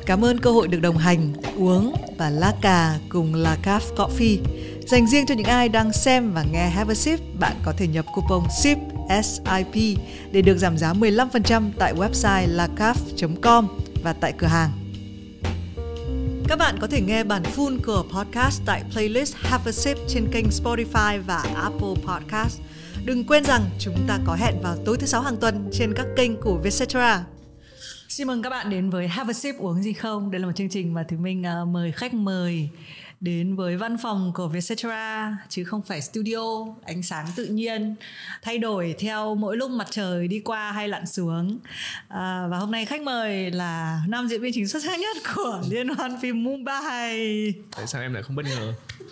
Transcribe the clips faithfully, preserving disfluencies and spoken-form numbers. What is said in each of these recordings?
Cảm ơn cơ hội được đồng hành, uống và lá cà cùng La Café Coffee. Dành riêng cho những ai đang xem và nghe Have a Sip, bạn có thể nhập coupon SIP S I P để được giảm giá mười lăm phần trăm tại website lacaf chấm com và tại cửa hàng. Các bạn có thể nghe bản full của podcast tại playlist Have a Sip trên kênh Spotify và Apple Podcast. Đừng quên rằng chúng ta có hẹn vào tối thứ sáu hàng tuần trên các kênh của Vietcetera. Xin mừng các bạn đến với Have a Sip uống gì không. Đây là một chương trình mà Thùy Minh uh, mời khách mời đến với văn phòng của Vietcetera, chứ không phải studio. Ánh sáng tự nhiên thay đổi theo mỗi lúc mặt trời đi qua hay lặn xuống. À, và hôm nay khách mời là nam diễn viên chính xuất sắc nhất của liên hoan phim Mumbai. Tại sao em lại không bất ngờ?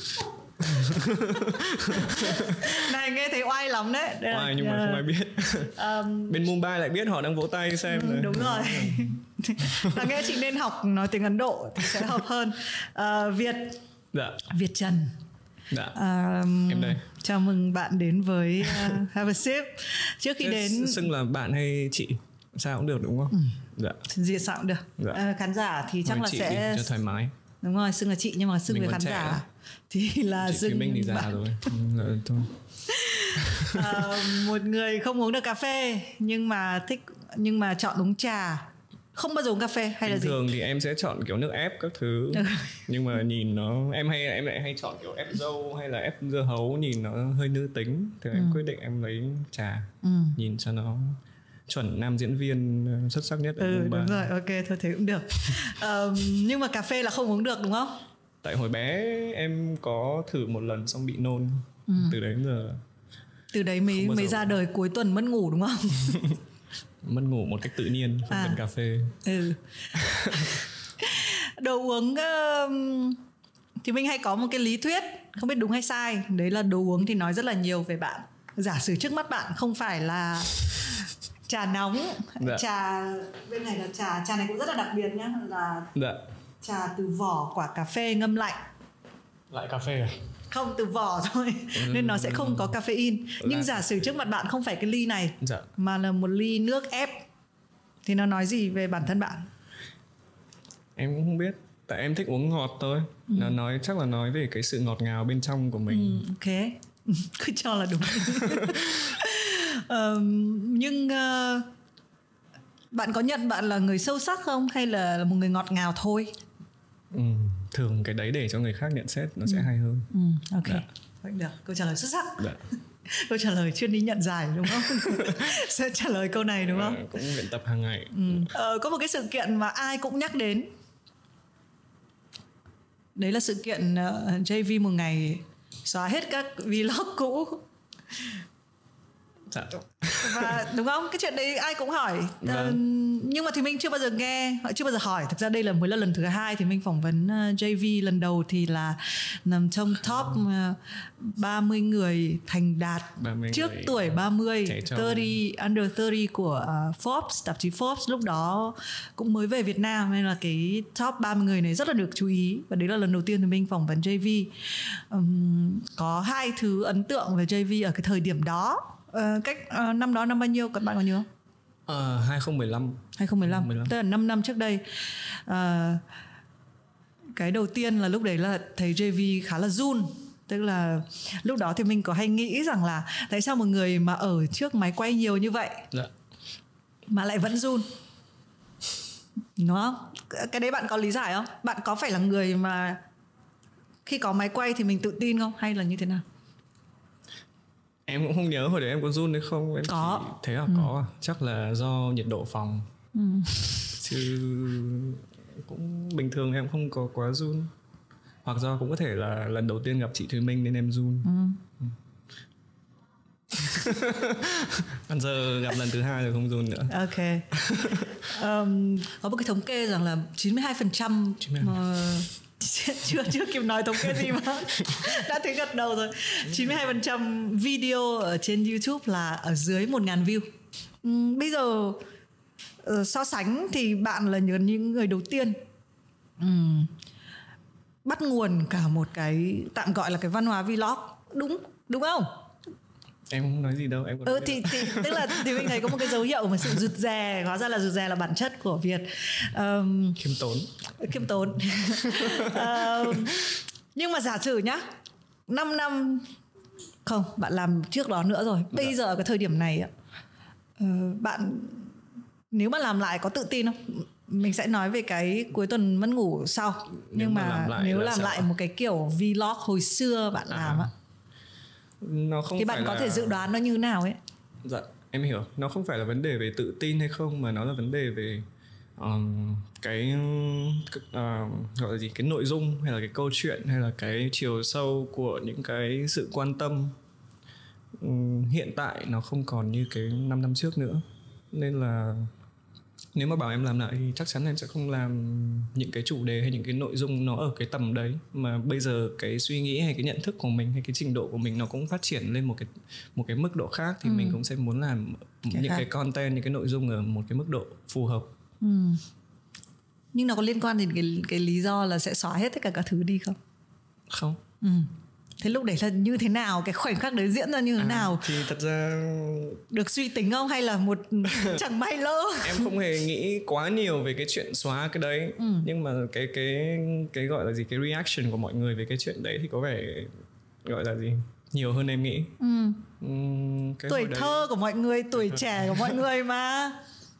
Này nghe thấy oai lắm đấy. Đây oai là, nhưng mà không ai biết. um, Bên Mumbai lại biết, họ đang vỗ tay xem. Ừ, đúng rồi. Đáng nghe chị nên học nói tiếng Ấn Độ thì sẽ hợp hơn. uh, Việt Dạ. Việt Trần. Dạ. Um, em đây. Chào mừng bạn đến với uh, Have a Sip. Trước khi đến xưng là bạn hay chị sao cũng được đúng không? Ừ. Dạ. Gì sao cũng được. Dạ. Uh, khán giả thì chắc Mời là chị sẽ cho thoải mái. Đúng rồi, xưng là chị nhưng mà xưng với khán giả lắm. Thì là chị xưng mình thì già rồi. Ừ, thôi. uh, một người không uống được cà phê nhưng mà thích nhưng mà chọn uống trà. Không bao giờ uống cà phê hay bình là gì? Thường thì em sẽ chọn kiểu nước ép các thứ. Ừ. Nhưng mà nhìn nó em hay em lại hay chọn kiểu ép dâu hay là ép dưa hấu, nhìn nó hơi nữ tính thì ừ. em quyết định em lấy trà. Ừ. Nhìn cho nó chuẩn nam diễn viên xuất sắc nhất ở ừ, Mumbai. Đúng rồi, ok, thôi thế cũng được. um, Nhưng mà cà phê là không uống được đúng không? Tại hồi bé em có thử một lần xong bị nôn. Ừ. Từ đấy đến giờ Từ đấy mới, mới ra đời cuối tuần mất ngủ đúng không? Mất ngủ một cách tự nhiên, không à. cần cà phê. Ừ. Đồ uống uh, thì mình hay có một cái lý thuyết, không biết đúng hay sai. Đấy là đồ uống thì nói rất là nhiều về bạn. Giả sử trước mắt bạn không phải là trà nóng. Dạ. Trà bên này là trà Trà này cũng rất là đặc biệt nhá. Là dạ. Trà từ vỏ quả cà phê ngâm lạnh. Lại cà phê à? Không, từ vỏ thôi. Ừ. Nên nó sẽ không có caffeine. Nhưng là... giả sử trước mặt bạn không phải cái ly này, dạ. mà là một ly nước ép, thì nó nói gì về bản thân bạn? Em cũng không biết. Tại em thích uống ngọt thôi. ừ. Nó nói chắc là nói về cái sự ngọt ngào bên trong của mình. ừ, Ok. Cứ cho là đúng. um, Nhưng uh, bạn có nhận bạn là người sâu sắc không? Hay là một người ngọt ngào thôi? Ừ, thường cái đấy để cho người khác nhận xét nó ừ. sẽ hay hơn. ừ, Ok, dạ. Vậy được, câu trả lời xuất sắc. Dạ. Câu trả lời chuyên đi nhận giải đúng không? Sẽ trả lời câu này đúng không? À, cũng luyện tập hàng ngày. ừ. ờ, Có một cái sự kiện mà ai cũng nhắc đến. Đấy là sự kiện uh, gi vê một ngày xóa hết các vlog cũ. Dạ. Và đúng không? Cái chuyện đấy ai cũng hỏi. Vâng. uh, Nhưng mà thì mình chưa bao giờ nghe, họ chưa bao giờ hỏi. Thực ra đây là mới là lần thứ hai thì mình phỏng vấn uh, gi vê. Lần đầu thì là nằm trong top uh, ba mươi người thành đạt trước tuổi ba mươi, ba mươi under ba mươi của uh, Forbes, tạp chí Forbes lúc đó cũng mới về Việt Nam, nên là cái top ba mươi người này rất là được chú ý. Và đấy là lần đầu tiên thì mình phỏng vấn gi vê. um, Có hai thứ ấn tượng về gi vê ở cái thời điểm đó. Uh, cách uh, năm đó năm bao nhiêu các bạn có nhớ không? Uh, hai không một năm hai không một lăm, tức là năm năm trước đây. Uh, cái đầu tiên là lúc đấy là thấy gi vê khá là run. Tức là lúc đó thì mình có hay nghĩ rằng là tại sao một người mà ở trước máy quay nhiều như vậy dạ. mà lại vẫn run, đúng không? Cái đấy bạn có lý giải không? Bạn có phải là người mà khi có máy quay thì mình tự tin không? Hay là như thế nào? Em cũng không nhớ hồi đấy em có run hay không. Em có. Chỉ thấy là ừ. có. Chắc là do nhiệt độ phòng. ừ. Chứ cũng bình thường em không có quá run. Hoặc do cũng có thể là lần đầu tiên gặp chị Thùy Minh nên em run. ừ. ừ. Còn giờ gặp lần thứ hai rồi không run nữa. Ok. um, Có một cái thống kê rằng là chín mươi hai phần trăm chưa chưa kịp nói thống kê gì mà đã thấy gật đầu rồi. chín mươi hai phần trăm video ở trên YouTube là ở dưới một nghìn view. uhm, Bây giờ uh, so sánh thì bạn là những người đầu tiên uhm, bắt nguồn cả một cái tạm gọi là cái văn hóa vlog, đúng đúng không? Em không nói gì đâu, em có Ừ thì, thì tức là thì mình thấy có một cái dấu hiệu mà sự rụt rè, hóa ra là rụt rè là bản chất của Việt. Um, khiêm tốn. Khiêm tốn. um, nhưng mà giả sử nhá, năm năm không, bạn làm trước đó nữa rồi. Bây dạ. giờ cái thời điểm này uh, bạn nếu mà làm lại có tự tin không? Mình sẽ nói về cái cuối tuần mất ngủ sau. Nếu nhưng mà, mà làm nếu làm lại một cái kiểu vlog hồi xưa bạn à. làm á, nó không thì bạn phải có là... thể dự đoán nó như nào ấy. Dạ em hiểu, nó không phải là vấn đề về tự tin hay không, mà nó là vấn đề về um, cái uh, gọi là gì, cái nội dung hay là cái câu chuyện hay là cái chiều sâu của những cái sự quan tâm um, hiện tại nó không còn như cái năm năm trước nữa. Nên là nếu mà bảo em làm lại thì chắc chắn em sẽ không làm những cái chủ đề hay những cái nội dung nó ở cái tầm đấy. Mà bây giờ cái suy nghĩ hay cái nhận thức của mình hay cái trình độ của mình nó cũng phát triển lên một cái một cái mức độ khác, thì ừ. mình cũng sẽ muốn làm cái những khác. cái content, những cái nội dung ở một cái mức độ phù hợp. Ừ. Nhưng nó có liên quan đến cái cái lý do là sẽ xóa hết tất cả các thứ đi không? Không. Ừ. Thế lúc đấy là như thế nào? Cái khoảnh khắc đấy diễn ra như thế à, nào? Thì thật ra được suy tính không? Hay là một chẳng may lỡ? Em không hề nghĩ quá nhiều về cái chuyện xóa cái đấy. ừ. Nhưng mà cái cái cái gọi là gì, cái reaction của mọi người về cái chuyện đấy thì có vẻ gọi là gì, nhiều hơn em nghĩ. ừ. Uhm, cái tuổi thơ đấy... của mọi người, tuổi trẻ của mọi người mà.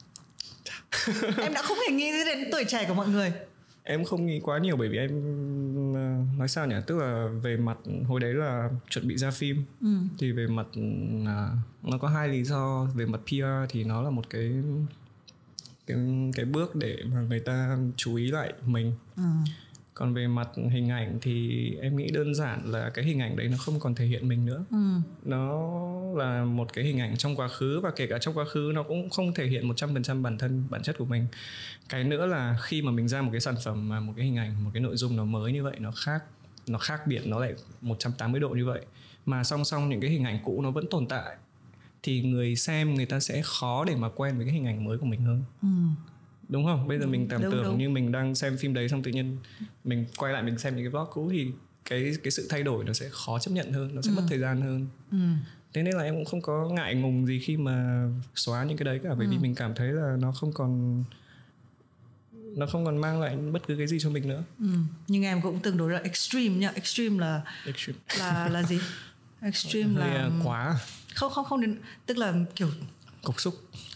Em đã không hề nghĩ đến tuổi trẻ của mọi người. Em không nghĩ quá nhiều bởi vì em nói sao nhỉ, tức là về mặt hồi đấy là chuẩn bị ra phim. ừ. Thì về mặt nó có hai lý do. Về mặt pê rờ thì nó là một cái cái cái bước để mà người ta chú ý lại mình. ừ. Còn về mặt hình ảnh thì em nghĩ đơn giản là cái hình ảnh đấy nó không còn thể hiện mình nữa. ừ. Nó là một cái hình ảnh trong quá khứ, và kể cả trong quá khứ nó cũng không thể hiện một trăm phần trăm bản thân, bản chất của mình. Cái nữa là khi mà mình ra một cái sản phẩm mà một cái hình ảnh, một cái nội dung nó mới như vậy, nó khác, nó khác biệt, nó lại một trăm tám mươi độ như vậy, mà song song những cái hình ảnh cũ nó vẫn tồn tại, thì người xem người ta sẽ khó để mà quen với cái hình ảnh mới của mình hơn. ừ. Đúng không? Bây giờ mình tưởng tượng như mình đang xem phim đấy, xong tự nhiên mình quay lại mình xem những cái vlog cũ, thì cái cái sự thay đổi nó sẽ khó chấp nhận hơn, nó sẽ ừ. mất thời gian hơn. ừ. Thế nên là em cũng không có ngại ngùng gì khi mà xóa những cái đấy cả, bởi ừ. vì mình cảm thấy là nó không còn nó không còn mang lại bất cứ cái gì cho mình nữa. ừ. Nhưng em cũng tương đối là extreme nha. Extreme là extreme. là là gì? Extreme là quá. Không không không đến, tức là kiểu cục xúc.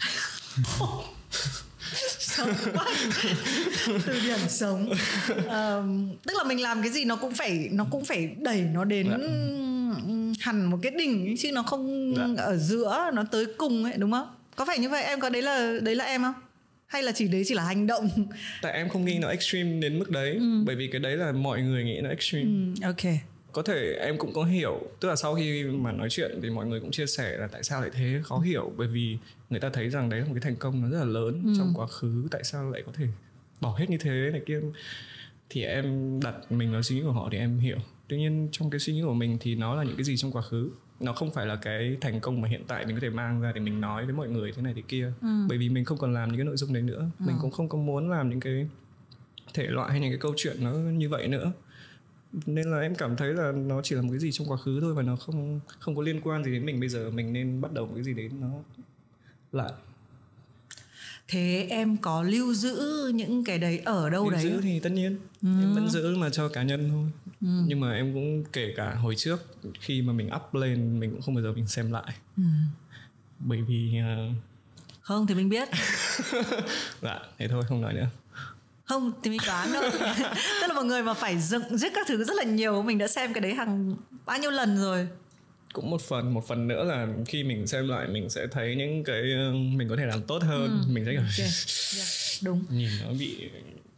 Sống quá. Từ điểm sống. um, tức là mình làm cái gì nó cũng phải nó cũng phải đẩy nó đến dạ. hẳn một cái đỉnh ấy, chứ nó không dạ. ở giữa, nó tới cùng ấy, đúng không? Có phải như vậy? Em có đấy là đấy là em không? Hay là chỉ đấy chỉ là hành động? Tại em không nghĩ nó extreme đến mức đấy. ừ. Bởi vì cái đấy là mọi người nghĩ nó extreme. ừ, Ok. Có thể em cũng có hiểu, tức là sau khi mà nói chuyện thì mọi người cũng chia sẻ là tại sao lại thế, khó hiểu. Bởi vì người ta thấy rằng đấy là một cái thành công nó rất là lớn ừ. trong quá khứ, tại sao lại có thể bỏ hết như thế này kia. Thì em đặt mình vào suy nghĩ của họ thì em hiểu. Tuy nhiên trong cái suy nghĩ của mình thì nó là những cái gì trong quá khứ, nó không phải là cái thành công mà hiện tại mình có thể mang ra để mình nói với mọi người thế này thế kia. ừ. Bởi vì mình không còn làm những cái nội dung đấy nữa. ừ. Mình cũng không có muốn làm những cái thể loại hay những cái câu chuyện nó như vậy nữa. Nên là em cảm thấy là nó chỉ là một cái gì trong quá khứ thôi, và nó không không có liên quan gì đến mình bây giờ. Mình nên bắt đầu một cái gì đấy nó lại. Thế em có lưu giữ những cái đấy ở đâu lưu đấy? Lưu giữ thì tất nhiên ừ. em vẫn giữ mà cho cá nhân thôi. ừ. Nhưng mà em cũng kể cả hồi trước khi mà mình up lên, mình cũng không bao giờ mình xem lại. ừ. Bởi vì uh... không thì mình biết. Dạ thế thôi, không nói nữa. Không thì mình đoán thôi. Tức là một người mà phải dựng giết các thứ rất là nhiều, mình đã xem cái đấy hàng bao nhiêu lần rồi. Cũng một phần một phần nữa là khi mình xem lại mình sẽ thấy những cái mình có thể làm tốt hơn. ừ. Mình sẽ kiểu okay. yeah, đúng, nhìn nó bị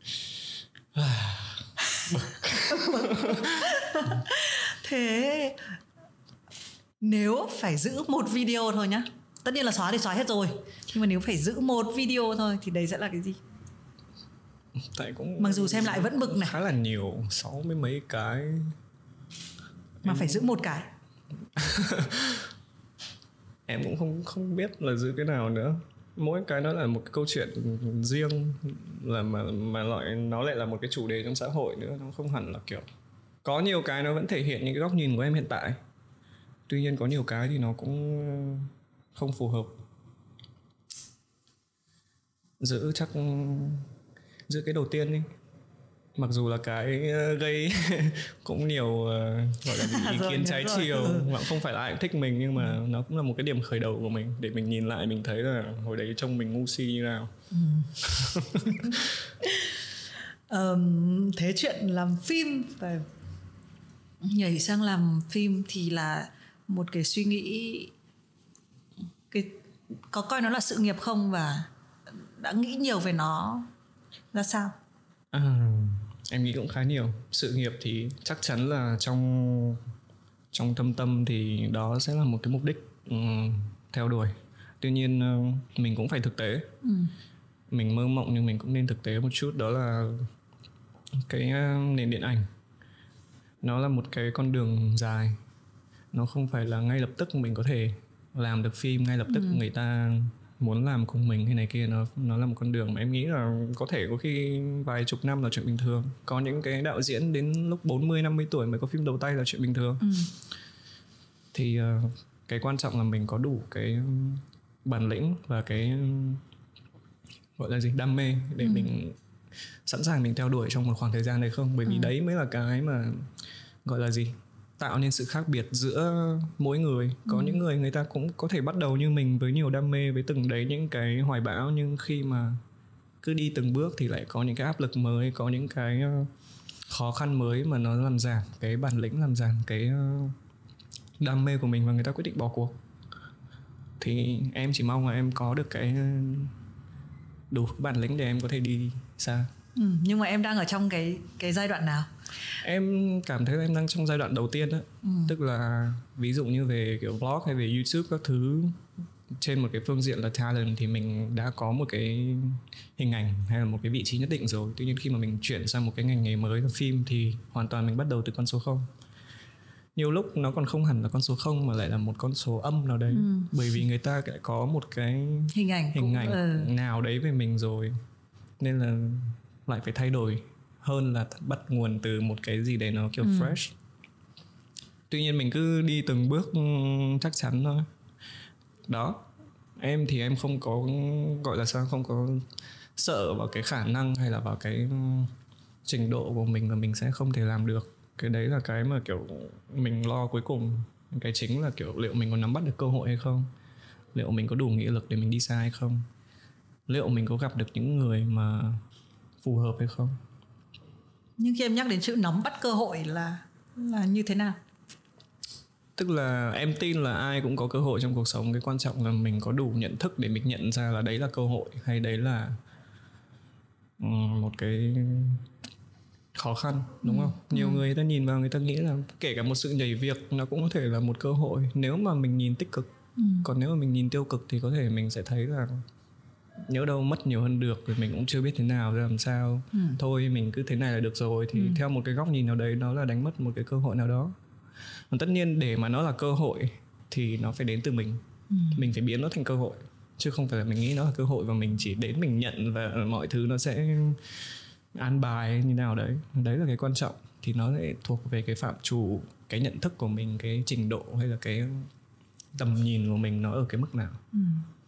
thế nếu phải giữ một video thôi nhá, tất nhiên là xóa thì xóa hết rồi, nhưng mà nếu phải giữ một video thôi thì đấy sẽ là cái gì? Tại cũng mặc dù xem lại vẫn bực này, khá là nhiều, sáu mươi mấy cái mà em... phải giữ một cái. Em cũng không không biết là giữ cái nào nữa. Mỗi cái nó là một cái câu chuyện riêng, là mà mà loại nó lại là một cái chủ đề trong xã hội nữa, nó không hẳn là kiểu có nhiều cái nó vẫn thể hiện những cái góc nhìn của em hiện tại. Tuy nhiên có nhiều cái thì nó cũng không phù hợp. Giữ chắc giữ cái đầu tiên đi, mặc dù là cái gây cũng nhiều uh, gọi là ý rồi, kiến trái rồi. chiều, mà không phải là ai cũng thích mình, nhưng mà nó cũng là một cái điểm khởi đầu của mình để mình nhìn lại mình thấy là hồi đấy trông mình ngu si như nào. Ừ. um, thế chuyện làm phim và nhảy sang làm phim thì là một cái suy nghĩ, cái có coi nó là sự nghiệp không, và đã nghĩ nhiều về nó ra sao? À, em nghĩ cũng khá nhiều. Sự nghiệp thì chắc chắn là trong trong thâm tâm thì đó sẽ là một cái mục đích um, theo đuổi. Tuy nhiên uh, mình cũng phải thực tế. Ừ. Mình mơ mộng nhưng mình cũng nên thực tế một chút, đó là cái uh, nền điện ảnh. Nó là một cái con đường dài. Nó không phải là ngay lập tức mình có thể làm được phim, ngay lập tức ừ. người ta muốn làm cùng mình hay này kia. Nó nó là một con đường mà em nghĩ là có thể có khi vài chục năm là chuyện bình thường. Có những cái đạo diễn đến lúc bốn mươi năm mươi tuổi mới có phim đầu tay là chuyện bình thường. Ừ. Thì uh, cái quan trọng là mình có đủ cái bản lĩnh và cái gọi là gì, đam mê để ừ. mình sẵn sàng mình theo đuổi trong một khoảng thời gian này không. Bởi vì ừ. đấy mới là cái mà gọi là gì, tạo nên sự khác biệt giữa mỗi người. Có ừ. những người người ta cũng có thể bắt đầu như mình với nhiều đam mê, với từng đấy những cái hoài bão, nhưng khi mà cứ đi từng bước thì lại có những cái áp lực mới, có những cái khó khăn mới mà nó làm giảm cái bản lĩnh, làm giảm cái đam mê của mình và người ta quyết định bỏ cuộc. Thì em chỉ mong là em có được cái đủ bản lĩnh để em có thể đi xa. Ừ, nhưng mà em đang ở trong cái cái giai đoạn nào? Em cảm thấy là em đang trong giai đoạn đầu tiên đó. Ừ. Tức là ví dụ như về kiểu vlog hay về YouTube các thứ, trên một cái phương diện là talent thì mình đã có một cái hình ảnh hay là một cái vị trí nhất định rồi. Tuy nhiên khi mà mình chuyển sang một cái ngành nghề mới là phim thì hoàn toàn mình bắt đầu từ con số không. Nhiều lúc nó còn không hẳn là con số không mà lại là một con số âm nào đấy. Ừ. Bởi vì người ta lại có một cái hình ảnh, hình ảnh ừ. nào đấy về mình rồi, nên là lại phải thay đổi hơn là bắt nguồn từ một cái gì đấy nó kiểu ừ. fresh. Tuy nhiên mình cứ đi từng bước chắc chắn thôi. Đó, em thì em không có gọi là sao, không có sợ vào cái khả năng hay là vào cái trình độ của mình và mình sẽ không thể làm được. Cái đấy là cái mà kiểu mình lo cuối cùng. Cái chính là kiểu liệu mình có nắm bắt được cơ hội hay không, liệu mình có đủ nghị lực để mình đi xa hay không, liệu mình có gặp được những người mà phù hợp hay không. Nhưng khi em nhắc đến chữ nắm bắt cơ hội là là như thế nào? Tức là em tin là ai cũng có cơ hội trong cuộc sống. Cái quan trọng là mình có đủ nhận thức để mình nhận ra là đấy là cơ hội hay đấy là một cái khó khăn, đúng không? Ừ. Nhiều ừ. người ta nhìn vào người ta nghĩ là kể cả một sự nhảy việc nó cũng có thể là một cơ hội nếu mà mình nhìn tích cực. Ừ. Còn nếu mà mình nhìn tiêu cực thì có thể mình sẽ thấy là nhỡ đâu mất nhiều hơn được, rồi mình cũng chưa biết thế nào ra làm sao. Ừ. Thôi mình cứ thế này là được rồi. Thì ừ. theo một cái góc nhìn nào đấy nó là đánh mất một cái cơ hội nào đó. Còn tất nhiên để mà nó là cơ hội thì nó phải đến từ mình. Ừ. Mình phải biến nó thành cơ hội, chứ không phải là mình nghĩ nó là cơ hội và mình chỉ đến mình nhận và mọi thứ nó sẽ an bài như nào đấy. Đấy là cái quan trọng. Thì nó lại thuộc về cái phạm trù, cái nhận thức của mình, cái trình độ hay là cái tầm nhìn của mình nó ở cái mức nào. Ừ.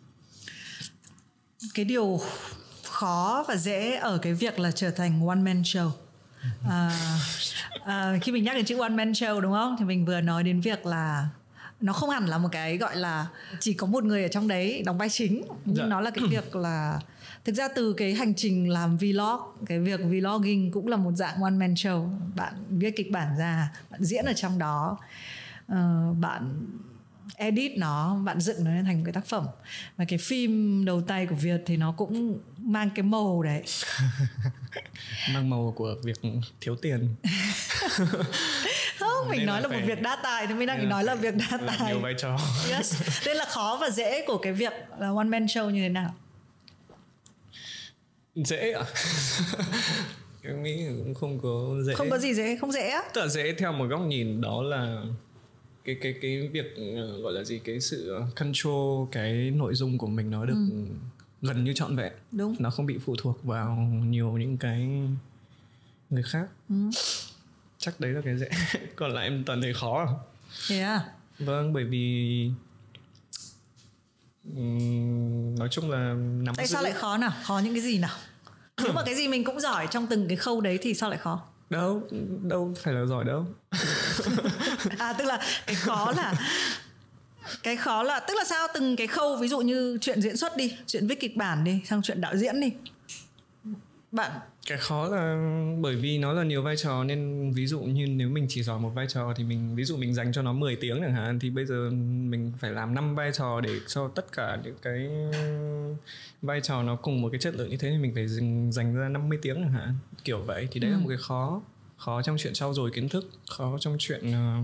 Cái điều khó và dễ ở cái việc là trở thành one man show. À, à, khi mình nhắc đến chữ one man show đúng không, thì mình vừa nói đến việc là nó không hẳn là một cái gọi là chỉ có một người ở trong đấy đóng vai chính, nhưng dạ. nó là cái việc là thực ra từ cái hành trình làm vlog, cái việc vlogging cũng là một dạng one man show. Bạn viết kịch bản ra, bạn diễn ở trong đó, uh, bạn edit nó, bạn dựng nó lên thành một cái tác phẩm. Và cái phim đầu tay của Việt thì nó cũng mang cái màu đấy. Mang màu của việc thiếu tiền. Không, mình nên nói là, là một việc đa tài thì mình đang nói là, là việc đa tài. Nhiều vai trò. Yes. Nên là khó và dễ của cái việc là one man show như thế nào? Dễ ạ? Em nghĩ cũng không có dễ. Không có gì dễ, không dễ á? Tức là dễ theo một góc nhìn, đó là cái cái cái việc gọi là gì, cái sự control cái nội dung của mình nó được ừ. gần như trọn vẹn. Đúng. Nó không bị phụ thuộc vào nhiều những cái người khác. Ừ. Chắc đấy là cái dễ. Còn lại em toàn thấy khó à? Yeah. Vâng, bởi vì um, nói chung là nắm tại giữ... sao lại khó nào? Khó những cái gì nào? Nếu mà cái gì mình cũng giỏi trong từng cái khâu đấy thì sao lại khó? Đâu, đâu phải là giỏi đâu. À, tức là cái khó là cái khó là tức là sao, từng cái khâu, ví dụ như chuyện diễn xuất đi, chuyện viết kịch bản đi, xong chuyện đạo diễn đi, bạn cái khó là bởi vì nó là nhiều vai trò, nên ví dụ như nếu mình chỉ giỏi một vai trò thì mình, ví dụ mình dành cho nó mười tiếng chẳng hạn, thì bây giờ mình phải làm năm vai trò để cho tất cả những cái vai trò nó cùng một cái chất lượng như thế, thì mình phải dành, dành ra năm mươi tiếng chẳng hạn, kiểu vậy. Thì đấy ừ. là một cái khó khó trong chuyện trau dồi kiến thức, khó trong chuyện uh,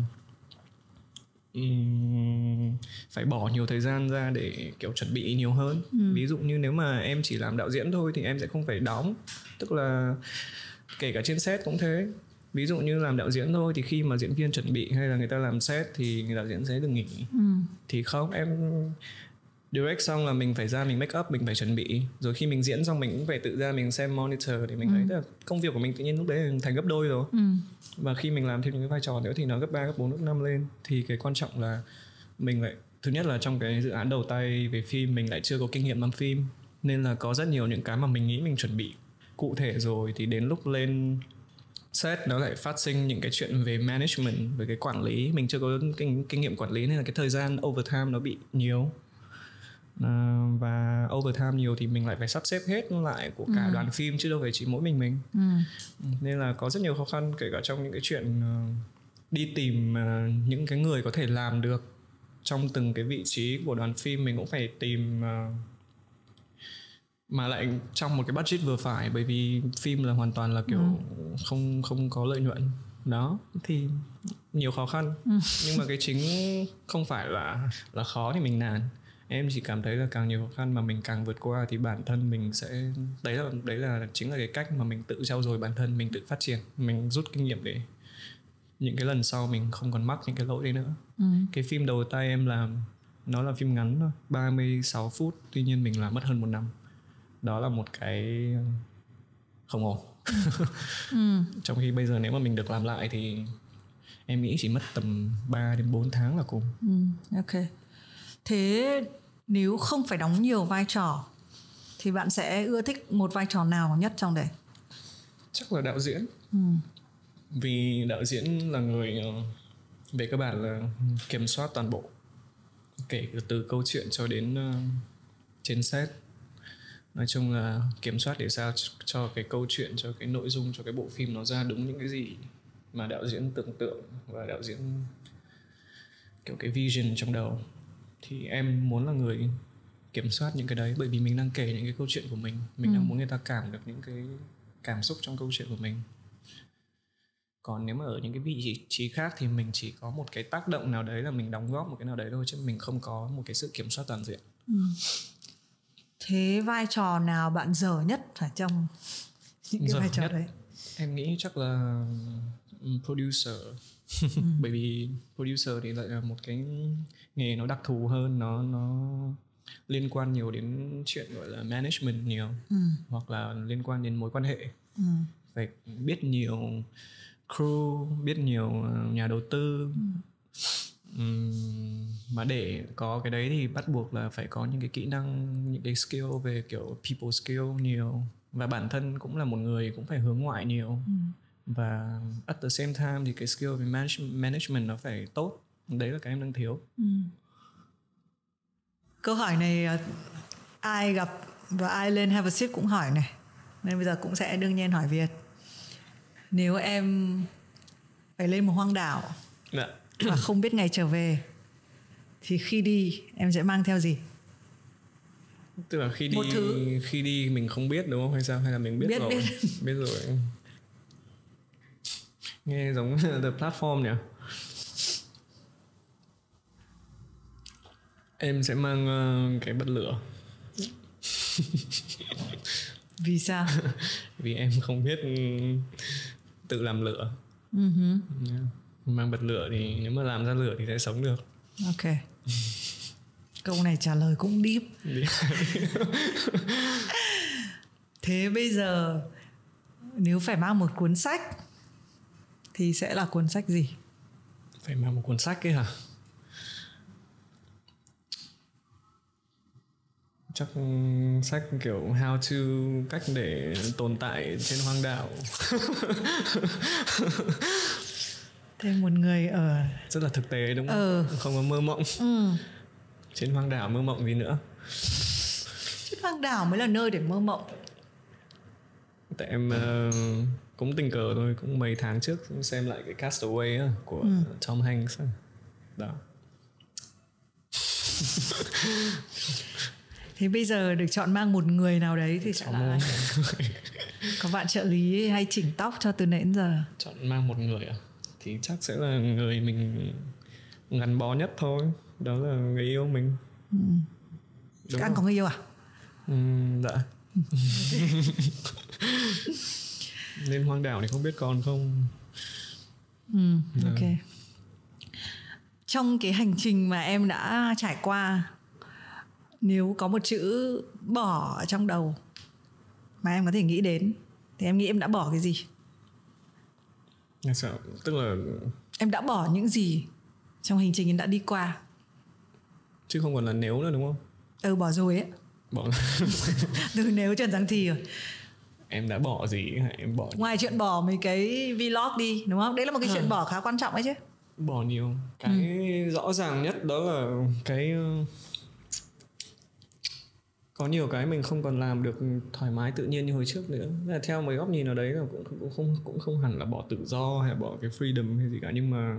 um, phải bỏ nhiều thời gian ra để kiểu chuẩn bị nhiều hơn. ừ. Ví dụ như nếu mà em chỉ làm đạo diễn thôi thì em sẽ không phải đóng, tức là kể cả trên set cũng thế. Ví dụ như làm đạo diễn thôi thì khi mà diễn viên chuẩn bị hay là người ta làm set thì người đạo diễn sẽ được nghỉ. ừ. Thì không, em direct xong là mình phải ra mình make up, mình phải chuẩn bị, rồi khi mình diễn xong mình cũng phải tự ra mình xem monitor để mình ừ. thấy là công việc của mình tự nhiên lúc đấy thành gấp đôi rồi. ừ. Và khi mình làm thêm những cái vai trò nữa thì nó gấp ba, gấp bốn, gấp năm lên. Thì cái quan trọng là mình lại, thứ nhất là trong cái dự án đầu tay về phim mình lại chưa có kinh nghiệm làm phim, nên là có rất nhiều những cái mà mình nghĩ mình chuẩn bị cụ thể rồi, thì đến lúc lên set nó lại phát sinh những cái chuyện về management, về cái quản lý. Mình chưa có kinh, kinh nghiệm quản lý nên là cái thời gian overtime nó bị nhiều. À, và overtime nhiều thì mình lại phải sắp xếp hết lại của cả ừ. đoàn phim chứ đâu phải chỉ mỗi mình mình. ừ. Nên là có rất nhiều khó khăn, kể cả trong những cái chuyện uh, đi tìm uh, những cái người có thể làm được trong từng cái vị trí của đoàn phim. Mình cũng phải tìm uh, mà lại trong một cái budget vừa phải, bởi vì phim là hoàn toàn là kiểu ừ. không không có lợi nhuận đó, thì nhiều khó khăn. ừ. Nhưng mà cái chính không phải là là khó thì mình nản. Em chỉ cảm thấy là càng nhiều khó khăn mà mình càng vượt qua thì bản thân mình sẽ, đấy là đấy là chính là cái cách mà mình tự trau dồi bản thân, mình tự phát triển, mình rút kinh nghiệm để những cái lần sau mình không còn mắc những cái lỗi đấy nữa. ừ. Cái phim đầu tay em làm nó là phim ngắn thôi, ba mươi sáu phút, tuy nhiên mình làm mất hơn một năm. Đó là một cái không ổn. ừ. Trong khi bây giờ nếu mà mình được làm lại thì em nghĩ chỉ mất tầm ba đến bốn tháng là cùng. ừ. Ok. Thế nếu không phải đóng nhiều vai trò thì bạn sẽ ưa thích một vai trò nào nhất trong đấy? Chắc là đạo diễn. ừ. Vì đạo diễn là người về cơ bản là kiểm soát toàn bộ, kể từ câu chuyện cho đến uh, trên set. Nói chung là kiểm soát để sao cho cái câu chuyện, cho cái nội dung, cho cái bộ phim nó ra đúng những cái gì mà đạo diễn tưởng tượng và đạo diễn kiểu cái vision trong đầu. Thì em muốn là người kiểm soát những cái đấy, bởi vì mình đang kể những cái câu chuyện của mình. Mình ừ. đang muốn người ta cảm được những cái cảm xúc trong câu chuyện của mình. Còn nếu mà ở những cái vị trí khác thì mình chỉ có một cái tác động nào đấy là mình đóng góp một cái nào đấy thôi, chứ mình không có một cái sự kiểm soát toàn diện. ừ. Thế vai trò nào bạn dở nhất ở trong những cái dở vai trò nhất, đấy? Em nghĩ chắc là producer. ừ. Bởi vì producer thì lại là một cái nghề nó đặc thù hơn, nó nó liên quan nhiều đến chuyện gọi là management nhiều, ừ. hoặc là liên quan đến mối quan hệ. ừ. Phải biết nhiều crew, biết nhiều nhà đầu tư. ừ. Uhm, mà để có cái đấy thì bắt buộc là phải có những cái kỹ năng, những cái skill về kiểu people skill nhiều, và bản thân cũng là một người cũng phải hướng ngoại nhiều. ừ. Và at the same time thì cái skill về management nó phải tốt. Đấy là cái em đang thiếu. ừ. Câu hỏi này ai gặp và ai lên Have a Sip cũng hỏi này, nên bây giờ cũng sẽ đương nhiên hỏi Việt. Nếu em phải lên một hoang đảo dạ. và không biết ngày trở về thì khi đi em sẽ mang theo gì? Tức là khi đi, một thứ. Khi đi mình không biết đúng không hay sao, hay là mình biết, biết rồi biết. biết rồi nghe giống The Platform nhỉ. Em sẽ mang uh, cái bật lửa. Vì sao? Vì em không biết tự làm lửa. uh-huh. yeah. Mang bật lửa thì nếu mà làm ra lửa thì sẽ sống được. Ok. Câu này trả lời cũng deep. Thế bây giờ nếu phải mang một cuốn sách thì sẽ là cuốn sách gì? Phải mang một cuốn sách ấy hả? chắc sách kiểu how to, cách để tồn tại trên hoang đảo. Thêm một người ở rất là thực tế đúng không? Ừ. Không có mơ mộng. Ừ. Trên hoang đảo mơ mộng gì nữa? Trên hoang đảo mới là nơi để mơ mộng. Tại em uh, cũng tình cờ thôi, cũng mấy tháng trước xem lại cái Castaway á, của ừ. Tom Hanks đó. Thế bây giờ được chọn mang một người nào đấy thì sẽ là ai? Có bạn trợ lý hay chỉnh tóc cho từ nãy đến giờ? Chọn mang một người à? Thì chắc sẽ là người mình gắn bó nhất thôi. Đó là người yêu mình. Ừ. Các anh có người yêu à? Ừ, dạ. Nên hoang đảo thì không biết còn không. Ừ, ok. Dạ. Trong cái hành trình mà em đã trải qua, nếu có một chữ bỏ ở trong đầu mà em có thể nghĩ đến thì em nghĩ em đã bỏ cái gì? Sao? Tức là em đã bỏ những gì trong hành trình em đã đi qua, chứ không còn là nếu nữa đúng không? Ừ, bỏ rồi ấy. Bỏ từ nếu trần sang thì rồi. Em đã bỏ gì hả? Em bỏ ngoài chuyện bỏ mấy cái vlog đi đúng không? Đấy là một cái à. chuyện bỏ khá quan trọng ấy chứ. Bỏ nhiều. Cái ừ. rõ ràng nhất đó là cái có nhiều cái mình không còn làm được thoải mái tự nhiên như hồi trước nữa. Là theo một góc nhìn nào đấy là cũng cũng không cũng không hẳn là bỏ tự do hay bỏ cái freedom hay gì cả, nhưng mà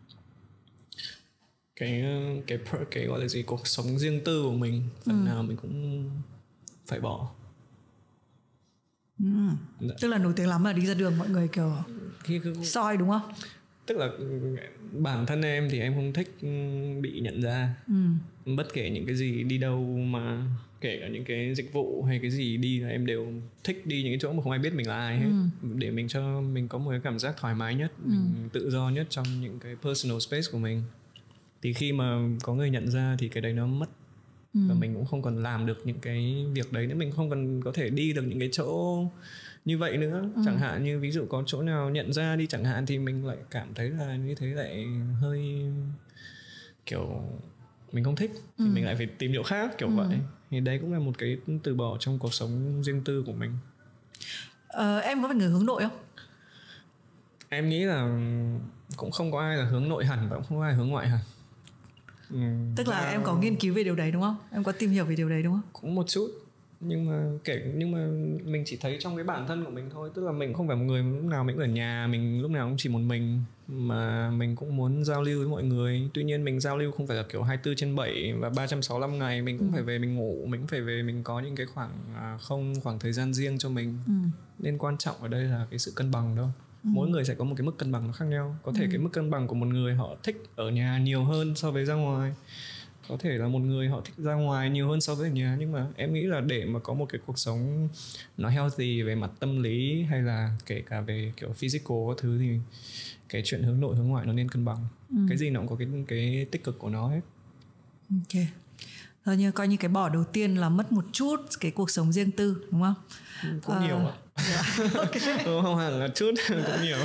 cái cái cái, cái gọi là gì, cuộc sống riêng tư của mình phần ừ. nào mình cũng phải bỏ. Ừ. Dạ. Tức là nổi tiếng lắm là đi ra đường mọi người kiểu khi cứ soi đúng không? Tức là bản thân em thì em không thích bị nhận ra. Ừ. Bất kể những cái gì đi đâu, mà kể cả những cái dịch vụ hay cái gì đi là em đều thích đi những cái chỗ mà không ai biết mình là ai hết. Ừ. Để mình cho mình có một cái cảm giác thoải mái nhất, ừ. mình tự do nhất trong những cái personal space của mình. Thì khi mà có người nhận ra thì cái đấy nó mất. Ừ. Và mình cũng không còn làm được những cái việc đấy nữa. Mình không còn có thể đi được những cái chỗ như vậy nữa. Ừ. Chẳng hạn như ví dụ có chỗ nào nhận ra đi chẳng hạn, thì mình lại cảm thấy là như thế lại hơi kiểu mình không thích. Thì ừ. mình lại phải tìm chỗ khác kiểu ừ. vậy. Thì đấy cũng là một cái từ bỏ trong cuộc sống riêng tư của mình. Ờ, em có phải người hướng nội không? Em nghĩ là cũng không có ai là hướng nội hẳn và cũng không có ai hướng ngoại hẳn. Ừ, tức là à, em có nghiên cứu về điều đấy đúng không? Em có tìm hiểu về điều đấy đúng không? Cũng một chút, nhưng mà kể nhưng mà mình chỉ thấy trong cái bản thân của mình thôi. Tức là mình không phải một người lúc nào mình cũng ở nhà, mình lúc nào cũng chỉ một mình, mà mình cũng muốn giao lưu với mọi người. Tuy nhiên mình giao lưu không phải là kiểu hai mươi bốn trên bảy và ba trăm sáu mươi lăm ngày. Mình cũng ừ. phải về mình ngủ, mình cũng phải về mình có những cái khoảng không khoảng thời gian riêng cho mình. Ừ. Nên quan trọng ở đây là cái sự cân bằng đâu. Ừ. Mỗi người sẽ có một cái mức cân bằng nó khác nhau. Có thể ừ. cái mức cân bằng của một người họ thích ở nhà nhiều hơn so với ra ngoài. Có thể là một người họ thích ra ngoài nhiều hơn so với ở nhà. Nhưng mà em nghĩ là để mà có một cái cuộc sống nó healthy về mặt tâm lý hay là kể cả về kiểu physical các thứ, thì cái chuyện hướng nội hướng ngoại nó nên cân bằng. Ừ. Cái gì nó cũng có cái, cái tích cực của nó hết. Ok. Rồi như coi như cái bỏ đầu tiên là mất một chút cái cuộc sống riêng tư đúng không? Cũng uh, nhiều ạ. Yeah. Okay. Không hẳn là chút, cũng nhiều.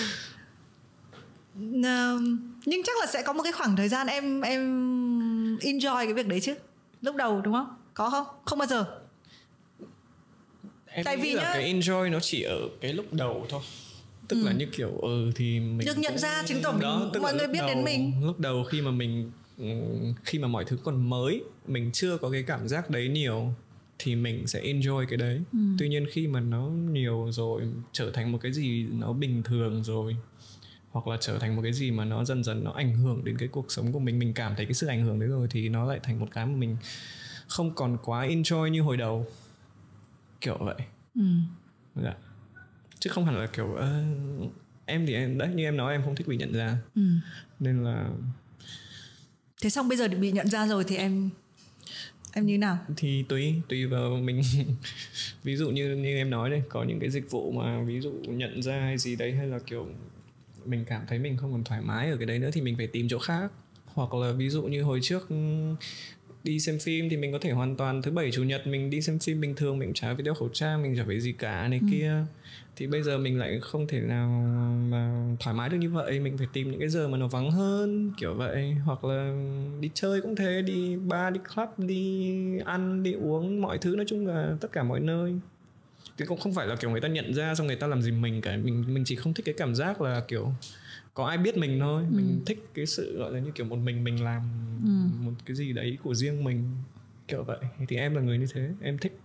Uh, nhưng chắc là sẽ có một cái khoảng thời gian em em enjoy cái việc đấy chứ, lúc đầu đúng không? Có không? Không bao giờ. Em Tại nghĩ vì là nhá, cái enjoy nó chỉ ở cái lúc đầu thôi. Tức ừ. là như kiểu ừ thì mình được nhận ra chứng tỏ mình đó, mọi người biết đầu, đến mình. Lúc đầu khi mà mình khi mà mọi thứ còn mới, mình chưa có cái cảm giác đấy nhiều thì mình sẽ enjoy cái đấy. Ừ. Tuy nhiên khi mà nó nhiều rồi, trở thành một cái gì nó bình thường rồi, hoặc là trở thành một cái gì mà nó dần dần nó ảnh hưởng đến cái cuộc sống của mình, mình cảm thấy cái sự ảnh hưởng đấy rồi, thì nó lại thành một cái mà mình không còn quá enjoy như hồi đầu, kiểu vậy. Ừ. Dạ. Chứ không hẳn là kiểu uh, em thì em đấy, như em nói em không thích bị nhận ra. Ừ. Nên là thế xong bây giờ bị nhận ra rồi thì em em như nào? Thì tùy tùy vào mình. Ví dụ như như em nói đây, có những cái dịch vụ mà ví dụ nhận ra hay gì đấy, hay là kiểu mình cảm thấy mình không còn thoải mái ở cái đấy nữa thì mình phải tìm chỗ khác. Hoặc là ví dụ như hồi trước đi xem phim thì mình có thể hoàn toàn thứ bảy chủ nhật mình đi xem phim bình thường, mình chả phải đeo khẩu trang, mình chả phải gì cả này ừ. kia. Thì bây giờ mình lại không thể nào mà thoải mái được như vậy, mình phải tìm những cái giờ mà nó vắng hơn kiểu vậy. Hoặc là đi chơi cũng thế, đi bar, đi club, đi ăn, đi uống, mọi thứ, nói chung là tất cả mọi nơi. Thì cũng không phải là kiểu người ta nhận ra xong người ta làm gì mình cả. Mình mình chỉ không thích cái cảm giác là kiểu có ai biết mình thôi. ừ. Mình thích cái sự gọi là như kiểu một mình mình làm ừ. một cái gì đấy của riêng mình kiểu vậy. Thì em là người như thế, em thích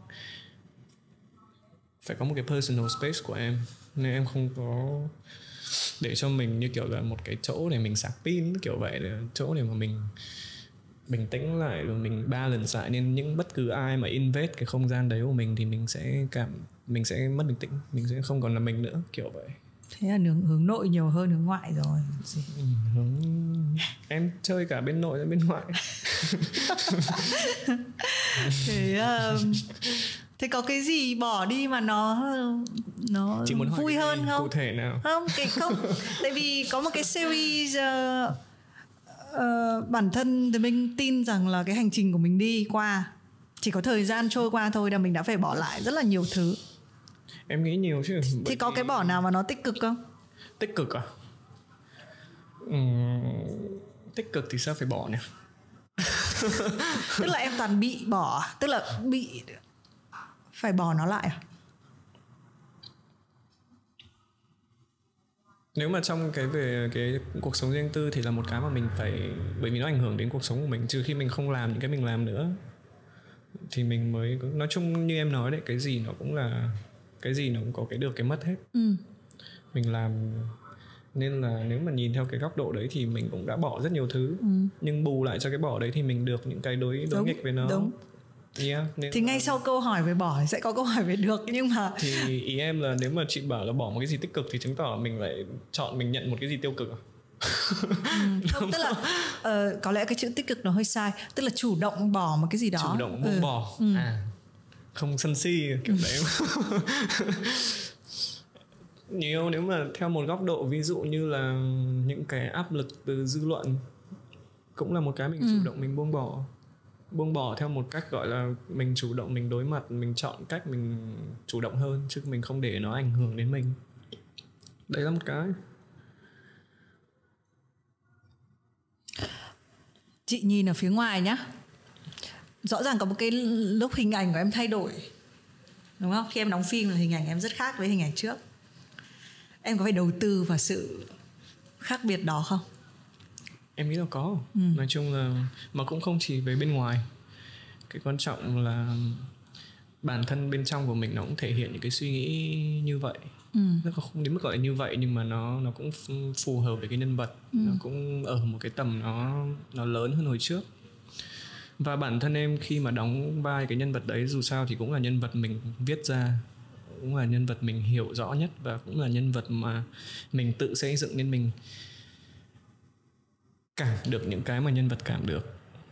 phải có một cái personal space của em, nên em không có để cho mình như kiểu là một cái chỗ để mình sạc pin kiểu vậy, là chỗ để mà mình bình tĩnh lại rồi mình balance lại. Nên những bất cứ ai mà invade cái không gian đấy của mình thì mình sẽ cảm mình sẽ mất bình tĩnh, mình sẽ không còn là mình nữa kiểu vậy. Thế là hướng, hướng nội nhiều hơn hướng ngoại rồi. Ừ, hướng... em chơi cả bên nội lẫn bên ngoại. Thế um, thế có cái gì bỏ đi mà nó nó chị muốn hỏi vui hơn không? Cụ thể nào? Không, cái không. Tại vì có một cái series uh, uh, bản thân thì mình tin rằng là cái hành trình của mình đi qua chỉ có thời gian trôi qua thôi là mình đã phải bỏ lại rất là nhiều thứ. Em nghĩ nhiều chứ. Thì có cái bỏ nào mà nó tích cực không? Tích cực à? Uhm, tích cực thì sao phải bỏ nhỉ? Tức là em toàn bị bỏ, tức là bị phải bỏ nó lại à? Nếu mà trong cái về cái cuộc sống riêng tư thì là một cái mà mình phải, bởi vì nó ảnh hưởng đến cuộc sống của mình. Trừ khi mình không làm những cái mình làm nữa thì mình mới, nói chung như em nói đấy, cái gì nó cũng là, cái gì nó cũng có cái được cái mất hết. ừ. Mình làm, nên là nếu mà nhìn theo cái góc độ đấy thì mình cũng đã bỏ rất nhiều thứ. ừ. Nhưng bù lại cho cái bỏ đấy thì mình được những cái đối, đối nghịch với nó. Đúng. Yeah, thì ngay là... sau câu hỏi về bỏ sẽ có câu hỏi về được. Nhưng mà thì ý em là nếu mà chị bảo là bỏ một cái gì tích cực thì chứng tỏ mình lại chọn mình nhận một cái gì tiêu cực. ừ, không, tức là uh, có lẽ cái chữ tích cực nó hơi sai, tức là chủ động bỏ một cái gì đó, chủ động buông ừ. bỏ ừ. à không sân si kiểu ừ. đấy. Nhiều, nếu mà theo một góc độ ví dụ như là những cái áp lực từ dư luận cũng là một cái mình ừ. chủ động mình buông bỏ. Buông bỏ theo một cách gọi là mình chủ động, mình đối mặt, mình chọn cách mình chủ động hơn, chứ mình không để nó ảnh hưởng đến mình. Đấy là một cái. Chị nhìn ở phía ngoài nhá, rõ ràng có một cái lúc hình ảnh của em thay đổi, đúng không? Khi em đóng phim là hình ảnh em rất khác với hình ảnh trước. Em có phải đầu tư vào sự khác biệt đó không? Em nghĩ là có. ừ. Nói chung là, mà cũng không chỉ về bên ngoài. Cái quan trọng là bản thân bên trong của mình nó cũng thể hiện những cái suy nghĩ như vậy. ừ. Nó không đến mức gọi là như vậy, nhưng mà nó nó cũng phù hợp với cái nhân vật. ừ. Nó cũng ở một cái tầm nó nó lớn hơn hồi trước. Và bản thân em khi mà đóng vai cái nhân vật đấy, dù sao thì cũng là nhân vật mình viết ra, cũng là nhân vật mình hiểu rõ nhất, và cũng là nhân vật mà mình tự xây dựng, nên mình cảm được những cái mà nhân vật cảm được.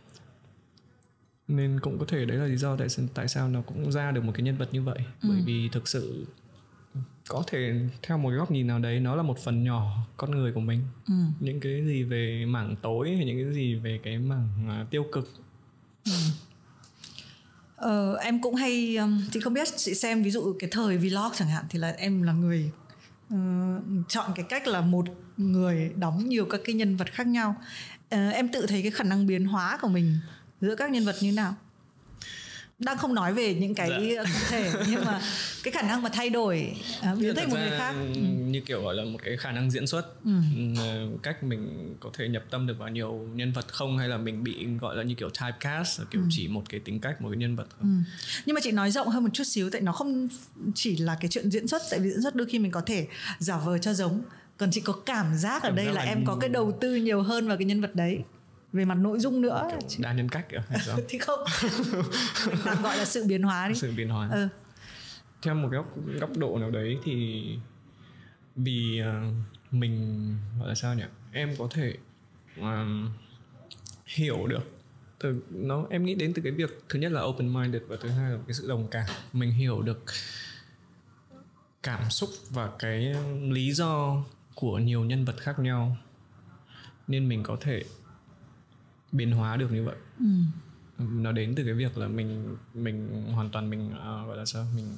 Nên cũng có thể đấy là lý do tại, tại sao nó cũng ra được một cái nhân vật như vậy. ừ. Bởi vì thực sự có thể theo một góc nhìn nào đấy nó là một phần nhỏ con người của mình. ừ. Những cái gì về mảng tối hay những cái gì về cái mảng uh, tiêu cực. ừ. ờ, Em cũng hay um, chị không biết chị xem ví dụ cái thời vlog chẳng hạn, thì là em là người uh, chọn cái cách là một người đóng nhiều các cái nhân vật khác nhau. uh, Em tự thấy cái khả năng biến hóa của mình giữa các nhân vật như nào? Đang không nói về những cái dạ. cụ thể, nhưng mà cái khả năng mà thay đổi, uh, biến thành một người khác. ừ. Như kiểu gọi là một cái khả năng diễn xuất. ừ. Cách mình có thể nhập tâm được vào nhiều nhân vật không, hay là mình bị gọi là như kiểu typecast, kiểu ừ. chỉ một cái tính cách, một cái nhân vật không. ừ. Nhưng mà chị nói rộng hơn một chút xíu, tại nó không chỉ là cái chuyện diễn xuất. Tại vì diễn xuất đôi khi mình có thể giả vờ cho giống, còn chị có cảm giác ở cảm đây là, là em có cái đầu tư nhiều hơn vào cái nhân vật đấy, về mặt nội dung nữa. Kiểu đa nhân cách à? Thì không, mình tạm gọi là sự biến hóa đi. Sự biến hóa. ừ. Theo một góc góc độ nào đấy thì vì uh, mình gọi là sao nhỉ? Em có thể uh, hiểu được từ nó, em nghĩ đến từ cái việc thứ nhất là open minded, và thứ hai là cái sự đồng cảm. Mình hiểu được cảm xúc và cái lý do của nhiều nhân vật khác nhau, nên mình có thể biến hóa được như vậy. ừ. nó đến từ cái việc là mình mình hoàn toàn mình uh, gọi là sao, mình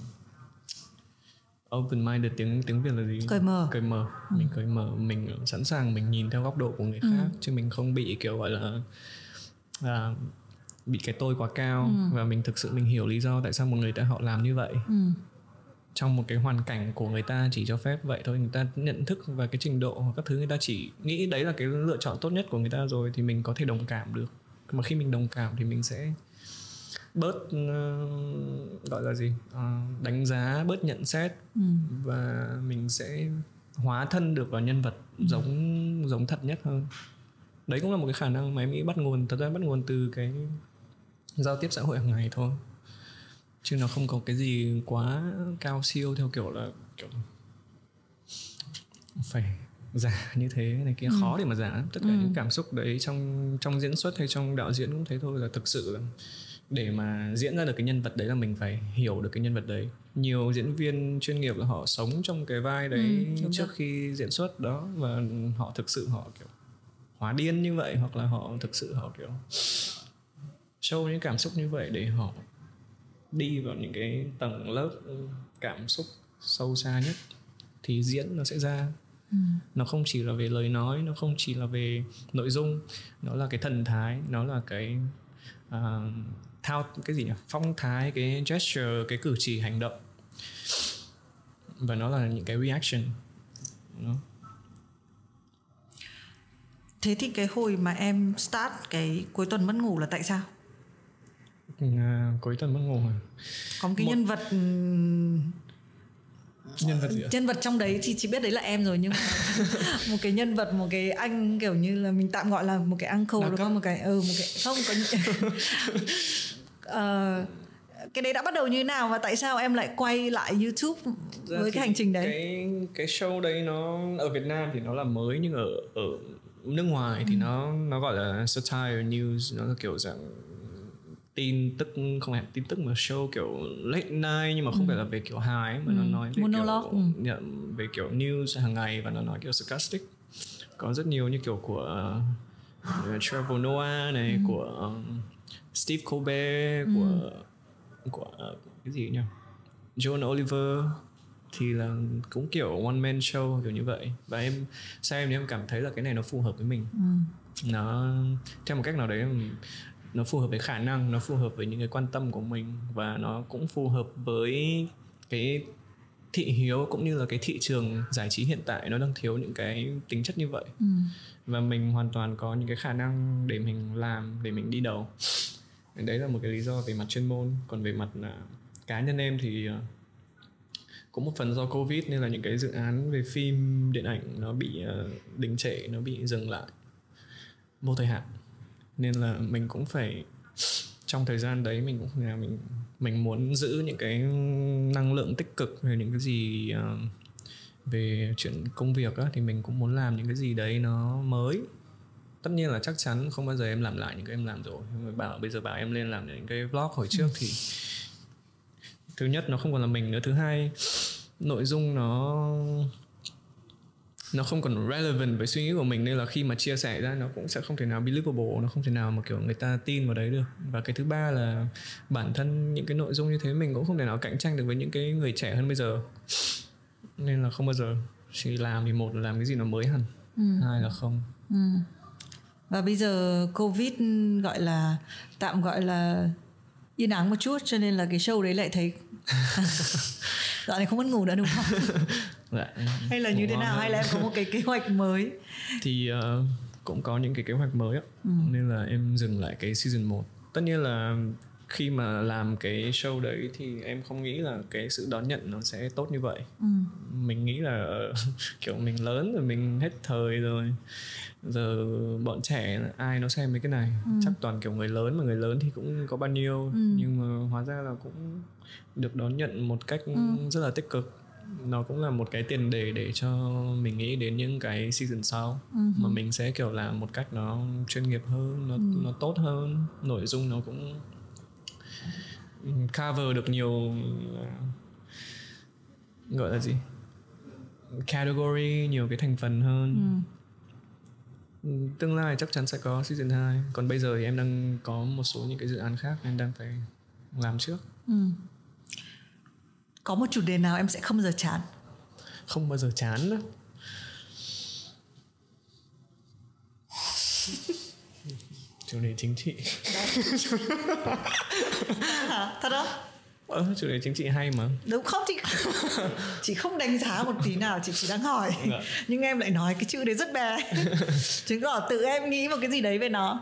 open minded, tiếng tiếng Việt là gì? Cởi mở. Cởi mở. Ừ. Mình cởi mở, mình sẵn sàng mình nhìn theo góc độ của người khác, ừ. chứ mình không bị kiểu gọi là à, bị cái tôi quá cao, ừ. và mình thực sự mình hiểu lý do tại sao một người ta họ làm như vậy. Ừ. Trong một cái hoàn cảnh của người ta chỉ cho phép vậy thôi, người ta nhận thức và cái trình độ hoặc các thứ, người ta chỉ nghĩ đấy là cái lựa chọn tốt nhất của người ta rồi, thì mình có thể đồng cảm được. Mà khi mình đồng cảm thì mình sẽ bớt uh, gọi là gì uh, đánh giá, bớt nhận xét, ừ. và mình sẽ hóa thân được vào nhân vật, ừ. giống giống thật nhất hơn. Đấy cũng là một cái khả năng mà em nghĩ bắt nguồn, thật ra bắt nguồn từ cái giao tiếp xã hội hàng ngày thôi, chứ nó không có cái gì quá cao siêu theo kiểu là kiểu phải giả như thế này kia, ừ. khó để mà giả. Tất cả ừ. những cảm xúc đấy trong trong diễn xuất hay trong đạo diễn cũng thế thôi, là thực sự là để mà diễn ra được cái nhân vật đấy là mình phải hiểu được cái nhân vật đấy. Nhiều diễn viên chuyên nghiệp là họ sống trong cái vai đấy, ừ, trước rồi. Khi diễn xuất đó, và họ thực sự họ kiểu hóa điên như vậy, hoặc là họ thực sự họ kiểu show những cảm xúc như vậy để họ đi vào những cái tầng lớp cảm xúc sâu xa nhất, thì diễn nó sẽ ra. Ừ. Nó không chỉ là về lời nói, nó không chỉ là về nội dung, nó là cái thần thái, nó là cái uh, thao cái gì nhỉ, phong thái, cái gesture, cái cử chỉ hành động, và nó là những cái reaction đó. Thế thì cái hồi mà em start cái cuối tuần mất ngủ là tại sao? À, cuối tuần mất ngủ à? Có một cái một... nhân vật nhân vật gì ạ? Nhân vật trong đấy thì chỉ biết đấy là em rồi, nhưng mà một cái nhân vật, một cái anh kiểu như là mình tạm gọi là một cái uncle, đúng không? Một cái ừ một cái không có uh, cái đấy đã bắt đầu như thế nào và tại sao em lại quay lại YouTube với dạ, cái hành trình đấy? Cái cái show đấy nó ở Việt Nam thì nó là mới, nhưng ở ở nước ngoài thì ừ. nó nó gọi là satire news, nó là kiểu dạng tin tức, không hẳn tin tức mà show kiểu late night, nhưng mà không ừ. phải là về kiểu hài, mà ừ. nó nói về monologue, kiểu ừ. nhận về kiểu news hàng ngày, và nó nói kiểu sarcastic. Có rất nhiều như kiểu của uh, Trevor Noah này, ừ. của um, Steve Colbert, ừ. của của uh, cái gì nhỉ, John Oliver, thì là cũng kiểu one man show kiểu như vậy. Và em xem thì em cảm thấy là cái này nó phù hợp với mình, ừ. nó theo một cách nào đấy nó phù hợp với khả năng, nó phù hợp với những cái quan tâm của mình, và nó cũng phù hợp với cái thị hiếu cũng như là cái thị trường giải trí hiện tại, nó đang thiếu những cái tính chất như vậy, ừ. và mình hoàn toàn có những cái khả năng để mình làm, để mình đi đầu. Đấy là một cái lý do về mặt chuyên môn. Còn về mặt uh, cá nhân em thì uh, cũng một phần do Covid nên là những cái dự án về phim, điện ảnh nó bị uh, đình trệ, nó bị dừng lại vô thời hạn, nên là mình cũng phải trong thời gian đấy mình cũng là mình mình muốn giữ những cái năng lượng tích cực về những cái gì uh, về chuyện công việc á, thì mình cũng muốn làm những cái gì đấy nó mới. Tất nhiên là chắc chắn không bao giờ em làm lại những cái em làm rồi. Nhưng mà bảo bây giờ bảo em lên làm những cái vlog hồi trước thì thứ nhất nó không còn là mình nữa, thứ hai nội dung nó nó không còn relevant với suy nghĩ của mình, nên là khi mà chia sẻ ra nó cũng sẽ không thể nào believable, nó không thể nào mà kiểu người ta tin vào đấy được. Và cái thứ ba là bản thân những cái nội dung như thế mình cũng không thể nào cạnh tranh được với những cái người trẻ hơn bây giờ, nên là không bao giờ. Chỉ làm thì một là làm cái gì nó mới hẳn, ừ. hai là không. ừ. Và bây giờ Covid gọi là tạm gọi là yên ắng một chút, cho nên là cái show đấy lại thấy dạo này không mất ngủ nữa đúng không? Dạ. Hay là như thế nào? Hay là em có một cái kế hoạch mới? Thì uh, cũng có những cái kế hoạch mới á, ừ. nên là em dừng lại cái season một. Tất nhiên là khi mà làm cái show đấy thì em không nghĩ là cái sự đón nhận nó sẽ tốt như vậy. ừ. Mình nghĩ là kiểu mình lớn rồi, mình hết thời rồi, giờ bọn trẻ ai nó xem mấy cái này, ừ. chắc toàn kiểu người lớn, mà người lớn thì cũng có bao nhiêu, ừ. nhưng mà hóa ra là cũng được đón nhận một cách ừ. rất là tích cực. Nó cũng là một cái tiền đề để cho mình nghĩ đến những cái season sau, ừ. mà mình sẽ kiểu làm một cách nó chuyên nghiệp hơn, nó, ừ. nó tốt hơn, nội dung nó cũng cover được nhiều gọi là gì category, nhiều cái thành phần hơn, ừ. Tương lai chắc chắn sẽ có season hai. Còn bây giờ thì em đang có một số những cái dự án khác em đang phải làm trước. Ừ. Có một chủ đề nào em sẽ không bao giờ chán? Không bao giờ chán đó. Chủ đề chính trị. Hả? Thật đó? Ờ, chủ đề chính trị hay mà. Đúng không chị? Chị không đánh giá một tí nào, chị chỉ đang hỏi. Dạ. Nhưng em lại nói cái chữ đấy rất bè. Chứng tỏ tự em nghĩ một cái gì đấy về nó.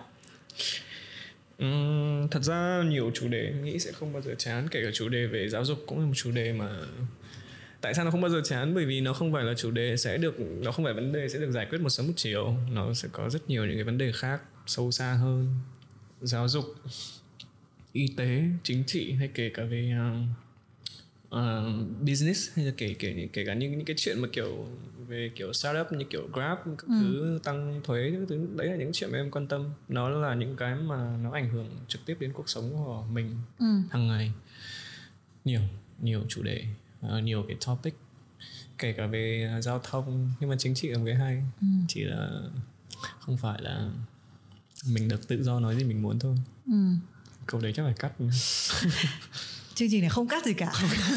Uhm, thật ra nhiều chủ đề em nghĩ sẽ không bao giờ chán. Kể cả chủ đề về giáo dục cũng là một chủ đề mà tại sao nó không bao giờ chán? Bởi vì nó không phải là chủ đề sẽ được, nó không phải vấn đề sẽ được giải quyết một sớm một chiều. Nó sẽ có rất nhiều những cái vấn đề khác sâu xa hơn. Giáo dục, y tế, chính trị, hay kể cả về uh, uh, business, hay là kể kể kể cả những những cái chuyện mà kiểu về kiểu startup như kiểu Grab các ừ. thứ tăng thuế các thứ, đấy là những chuyện mà em quan tâm. Nó là những cái mà nó ảnh hưởng trực tiếp đến cuộc sống của mình ừ. hàng ngày. Nhiều nhiều chủ đề, uh, nhiều cái topic, kể cả về uh, giao thông, nhưng mà chính trị là một cái hay. Ừ. Chỉ là không phải là mình được tự do nói gì mình muốn thôi. Ừ. Câu đấy chắc phải cắt. Chương trình này không cắt gì cả.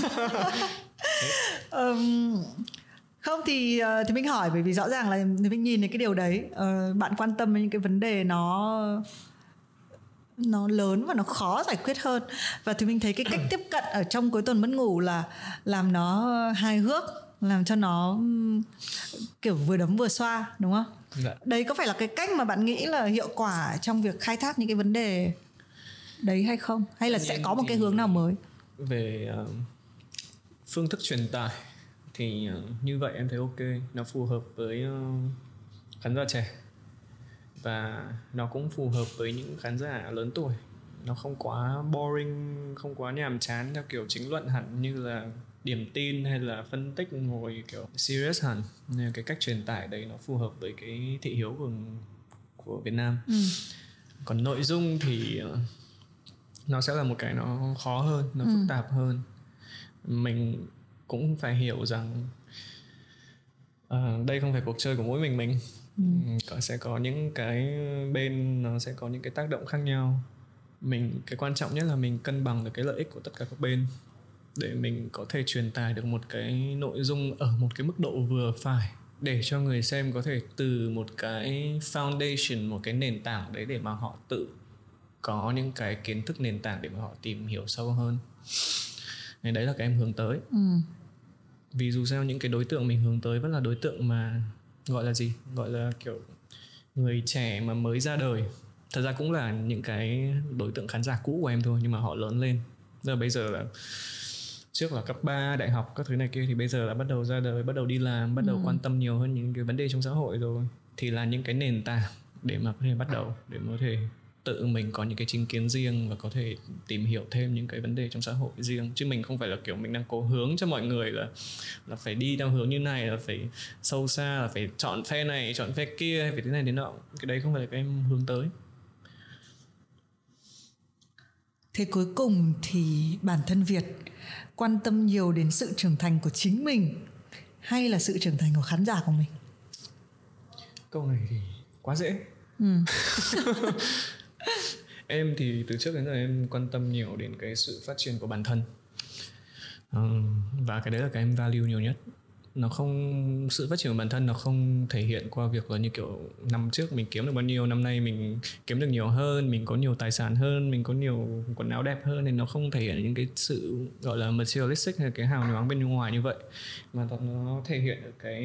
um, không thì thì mình hỏi bởi vì rõ ràng là thì mình nhìn thấy cái điều đấy, uh, bạn quan tâm đến những cái vấn đề nó nó lớn và nó khó giải quyết hơn, và thì mình thấy cái cách tiếp cận ở trong Cuối Tuần Mất Ngủ là làm nó hài hước, làm cho nó kiểu vừa đấm vừa xoa, đúng không? Dạ. Đấy có phải là cái cách mà bạn nghĩ là hiệu quả trong việc khai thác những cái vấn đề đấy hay không? Hay là Nên sẽ có một cái hướng nào mới? Về uh, phương thức truyền tải thì uh, như vậy em thấy ok, nó phù hợp với uh, khán giả trẻ, và nó cũng phù hợp với những khán giả lớn tuổi. Nó không quá boring, không quá nhàm chán theo kiểu chính luận hẳn như là điểm tin hay là phân tích ngồi kiểu serious hẳn. Nên cái cách truyền tải đấy nó phù hợp với cái thị hiếu của, của Việt Nam. Ừ. Còn nội dung thì uh, nó sẽ là một cái nó khó hơn, nó ừ. phức tạp hơn. Mình cũng phải hiểu rằng uh, đây không phải cuộc chơi của mỗi mình mình. Ừ. Có, sẽ có những cái bên nó sẽ có những cái tác động khác nhau. Mình, cái quan trọng nhất là mình cân bằng được cái lợi ích của tất cả các bên để mình có thể truyền tải được một cái nội dung ở một cái mức độ vừa phải, để cho người xem có thể từ một cái foundation, một cái nền tảng đấy để mà họ tự có những cái kiến thức nền tảng để mà họ tìm hiểu sâu hơn. Nên đấy là cái em hướng tới. Ừ. Vì dù sao những cái đối tượng mình hướng tới vẫn là đối tượng mà gọi là gì? Gọi là kiểu người trẻ mà mới ra đời. Thật ra cũng là những cái đối tượng khán giả cũ của em thôi, nhưng mà họ lớn lên. Giờ bây giờ là trước là cấp ba, đại học các thứ này kia, thì bây giờ là bắt đầu ra đời, bắt đầu đi làm, bắt đầu ừ. quan tâm nhiều hơn những cái vấn đề trong xã hội rồi. Thì là những cái nền tảng để mà có thể bắt đầu, để mà có thể tự mình có những cái chính kiến riêng và có thể tìm hiểu thêm những cái vấn đề trong xã hội riêng. Chứ mình không phải là kiểu mình đang cố hướng cho mọi người là là phải đi theo hướng như này, là phải sâu xa, là phải chọn phe này, chọn phe kia, hay phải thế này thế nọ. Cái đấy không phải là cái em hướng tới. Thế cuối cùng thì bản thân Việt quan tâm nhiều đến sự trưởng thành của chính mình hay là sự trưởng thành của khán giả của mình? Câu này thì quá dễ. Ừ. Em thì từ trước đến giờ em quan tâm nhiều đến cái sự phát triển của bản thân, um, và cái đấy là cái em value nhiều nhất. Nó không, sự phát triển của bản thân nó không thể hiện qua việc là như kiểu năm trước mình kiếm được bao nhiêu, năm nay mình kiếm được nhiều hơn, mình có nhiều tài sản hơn, mình có nhiều quần áo đẹp hơn, nên nó không thể hiện những cái sự gọi là materialistic hay cái hào nhoáng bên ngoài như vậy, mà nó thể hiện được cái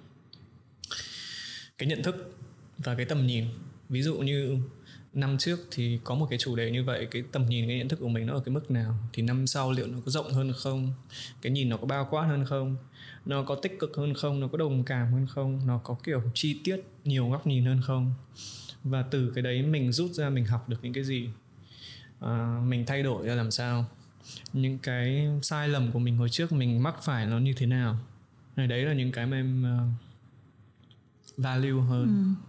cái nhận thức và cái tầm nhìn. Ví dụ như năm trước thì có một cái chủ đề như vậy, cái tầm nhìn, cái nhận thức của mình nó ở cái mức nào, thì năm sau liệu nó có rộng hơn không, cái nhìn nó có bao quát hơn không, nó có tích cực hơn không, nó có đồng cảm hơn không, nó có kiểu chi tiết, nhiều góc nhìn hơn không. Và từ cái đấy mình rút ra, mình học được những cái gì, à, mình thay đổi ra làm sao, những cái sai lầm của mình hồi trước mình mắc phải nó như thế nào. Đấy là những cái mà em uh, value hơn. Ừ.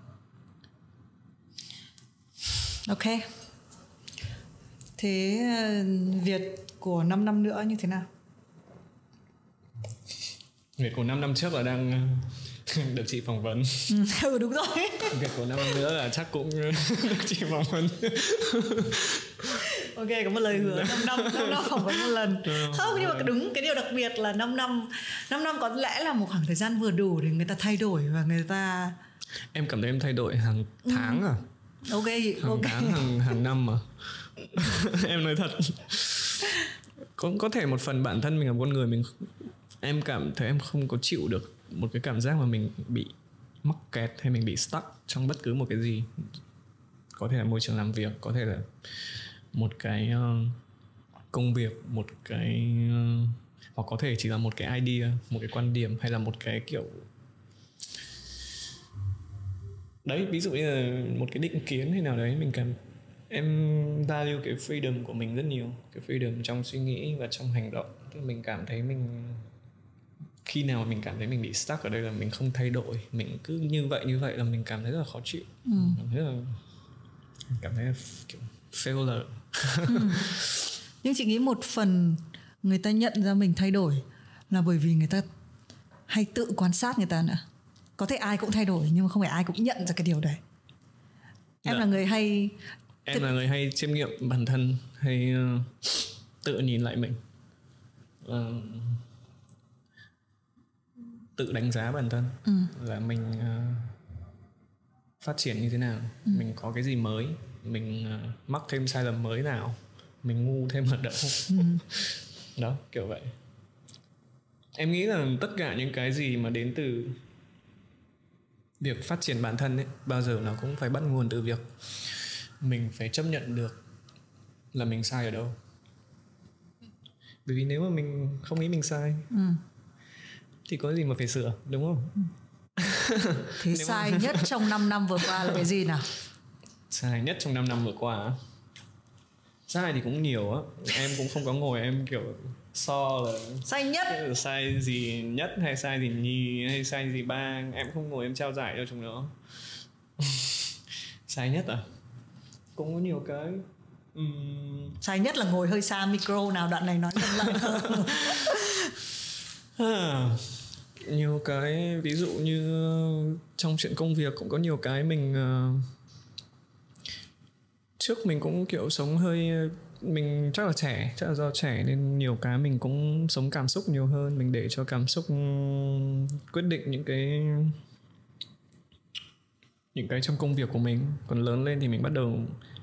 Ok. Thế Việt của năm năm nữa như thế nào? Việt của năm năm trước là đang Được chị phỏng vấn. Ừ đúng rồi. Việc của năm nữa là chắc cũng được chị phỏng vấn. Ok, có một lời hứa năm năm, năm năm phỏng vấn một lần. Không, nhưng mà đúng cái điều đặc biệt là năm năm, năm năm có lẽ là một khoảng thời gian vừa đủ để người ta thay đổi và người ta. Em cảm thấy em thay đổi hàng tháng à? Ok, hàng ok. tháng, hàng hàng năm mà. Em nói thật. Cũng có thể một phần bản thân mình là con người mình, em cảm thấy em không có chịu được một cái cảm giác mà mình bị mắc kẹt hay mình bị stuck trong bất cứ một cái gì. Có thể là môi trường làm việc, có thể là một cái uh, công việc, một cái uh, hoặc có thể chỉ là một cái idea, một cái quan điểm, hay là một cái kiểu đấy, ví dụ như là một cái định kiến hay nào đấy. Mình cảm em value cái freedom của mình rất nhiều, cái freedom trong suy nghĩ và trong hành động. Tức là mình cảm thấy mình, khi nào mà mình cảm thấy mình bị stuck ở đây là mình không thay đổi, mình cứ như vậy như vậy là mình cảm thấy rất là khó chịu. ừ. Cảm thấy là cảm thấy là kiểu failure. ừ. Nhưng chị nghĩ một phần người ta nhận ra mình thay đổi là bởi vì người ta hay tự quan sát người ta nữa. Có thể ai cũng thay đổi nhưng mà không phải ai cũng nhận ra cái điều đấy. Em dạ. là người hay Em là người hay chiêm nghiệm bản thân, hay uh, tự nhìn lại mình, uh, tự đánh giá bản thân. ừ. Là mình uh, phát triển như thế nào, ừ. mình có cái gì mới, mình uh, mắc thêm sai lầm mới nào, mình ngu thêm ở đâu. ừ. Đó, kiểu vậy. Em nghĩ là tất cả những cái gì mà đến từ việc phát triển bản thân ấy, bao giờ nó cũng phải bắt nguồn từ việc mình phải chấp nhận được là mình sai ở đâu. Bởi vì nếu mà mình không nghĩ mình sai, ừ. thì có gì mà phải sửa, đúng không? ừ. Thế sai mà... nhất trong năm năm vừa qua là cái gì nào? Sai nhất trong năm năm vừa qua, sai thì cũng nhiều á. Em cũng không có ngồi em kiểu so là sai nhất, sai gì nhất hay sai gì nhì hay sai gì ba. Em không ngồi em trao giải cho chúng nó. Sai nhất à? Cũng có nhiều cái. uhm... Sai nhất là ngồi hơi xa micro, nào đoạn này nói chậm lại. à, nhiều cái, ví dụ như trong chuyện công việc cũng có nhiều cái mình uh... trước mình cũng kiểu sống hơi, mình chắc là trẻ, chắc là do trẻ nên nhiều cái mình cũng sống cảm xúc nhiều hơn, mình để cho cảm xúc quyết định những cái những cái trong công việc của mình. Còn lớn lên thì mình bắt đầu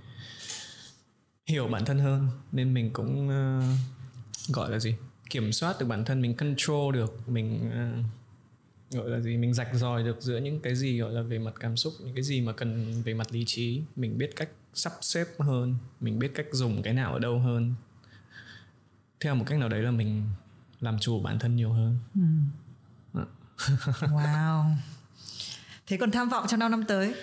hiểu bản thân hơn, nên mình cũng uh, gọi là gì, kiểm soát được bản thân, mình control được, mình uh, gọi là gì, mình rạch ròi được giữa những cái gì gọi là về mặt cảm xúc, những cái gì mà cần về mặt lý trí. Mình biết cách sắp xếp hơn, mình biết cách dùng cái nào ở đâu hơn. Theo một cách nào đấy là mình làm chủ bản thân nhiều hơn. ừ. Wow. Thế còn tham vọng trong năm năm tới?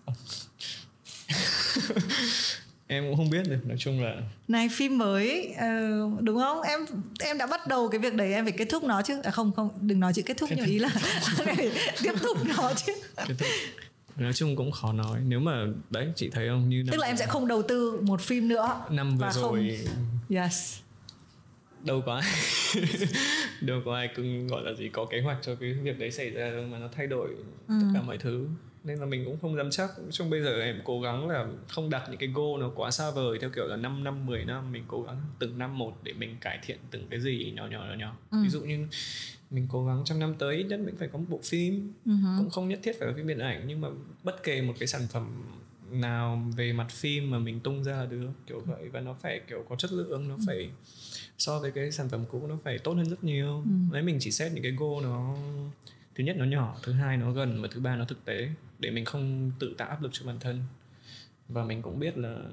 Em cũng không biết được, nói chung là này, phim mới uh, đúng không? Em em đã bắt đầu cái việc đấy, em phải kết thúc nó chứ. À không không, đừng nói chữ kết thúc, nhưng ý là tiếp tục nó chứ. Kết thúc. Nói chung cũng khó nói. Nếu mà đấy, chị thấy không, như tức là em sẽ không đầu tư một phim nữa năm vừa rồi không... Yes. Đâu có ai đâu có ai cứ gọi là gì có kế hoạch cho cái việc đấy xảy ra đâu, mà nó thay đổi ừ. tất cả mọi thứ. Nên là mình cũng không dám chắc. Trong bây giờ em cố gắng là không đặt những cái goal nó quá xa vời, theo kiểu là năm năm, mười năm. Mình cố gắng từng năm một để mình cải thiện từng cái gì nhỏ nhỏ nhỏ nhỏ. ừ. Ví dụ như mình cố gắng trong năm tới ít nhất mình phải có một bộ phim. uh-huh. Cũng không nhất thiết phải là phim điện ảnh, nhưng mà bất kể một cái sản phẩm nào về mặt phim mà mình tung ra là được, kiểu vậy. Và nó phải kiểu có chất lượng, nó ừ. phải so với cái sản phẩm cũ nó phải tốt hơn rất nhiều. ừ. Đấy, mình chỉ set những cái goal nó, thứ nhất nó nhỏ, thứ hai nó gần, và thứ ba nó thực tế, để mình không tự tạo áp lực cho bản thân. Và mình cũng biết là,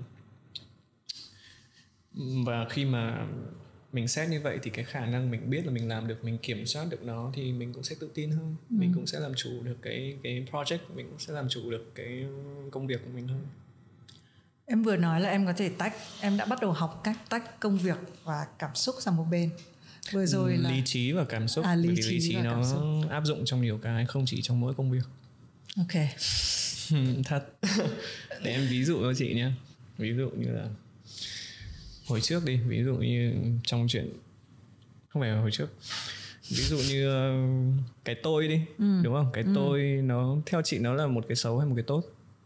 và khi mà mình set như vậy thì cái khả năng mình biết là mình làm được, mình kiểm soát được nó, thì mình cũng sẽ tự tin hơn. ừ. Mình cũng sẽ làm chủ được cái, cái project, mình cũng sẽ làm chủ được cái công việc của mình hơn. Em vừa nói là em có thể tách, em đã bắt đầu học cách tách công việc và cảm xúc sang một bên. Vừa rồi là lý trí và cảm xúc. à, lý Bởi trí vì lý trí nó áp dụng trong nhiều cái, không chỉ trong mỗi công việc. Ok. Thật. Để em ví dụ cho chị nhé. Ví dụ như là hồi trước đi, ví dụ như trong chuyện, không phải hồi trước, Ví dụ như uh, cái tôi đi, ừ. đúng không? Cái ừ. tôi nó theo chị nó là một cái xấu hay một cái tốt?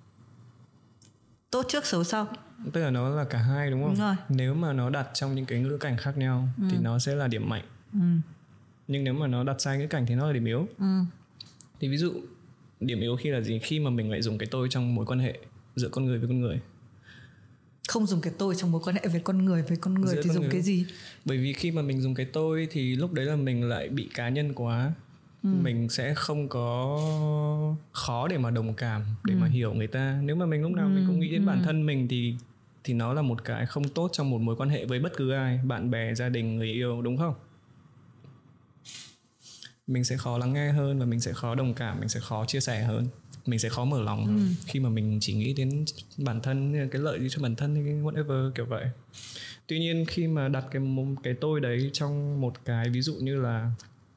Tốt trước xấu sau. Tức là nó là cả hai đúng không? Đúng rồi. Nếu mà nó đặt trong những cái ngữ cảnh khác nhau ừ. thì nó sẽ là điểm mạnh. Ừ. Nhưng nếu mà nó đặt sai ngữ cảnh thì nó là điểm yếu. Ừ. Thì ví dụ điểm yếu khi là gì? Khi mà mình lại dùng cái tôi trong mối quan hệ giữa con người với con người. Không dùng cái tôi trong mối quan hệ với con người với con người giữa thì con dùng người. Cái gì? Bởi vì khi mà mình dùng cái tôi thì lúc đấy là mình lại bị cá nhân quá. Ừ. Mình sẽ không có khó để mà đồng cảm, để ừ. mà hiểu người ta. Nếu mà mình lúc nào ừ. mình cũng nghĩ đến ừ. bản thân mình thì thì nó là một cái không tốt trong một mối quan hệ với bất cứ ai, bạn bè, gia đình, người yêu, đúng không? Mình sẽ khó lắng nghe hơn và mình sẽ khó đồng cảm, mình sẽ khó chia sẻ hơn, mình sẽ khó mở lòng hơn ừ. khi mà mình chỉ nghĩ đến bản thân, cái lợi gì cho bản thân hay whatever kiểu vậy. Tuy nhiên khi mà đặt cái cái tôi đấy trong một cái ví dụ như là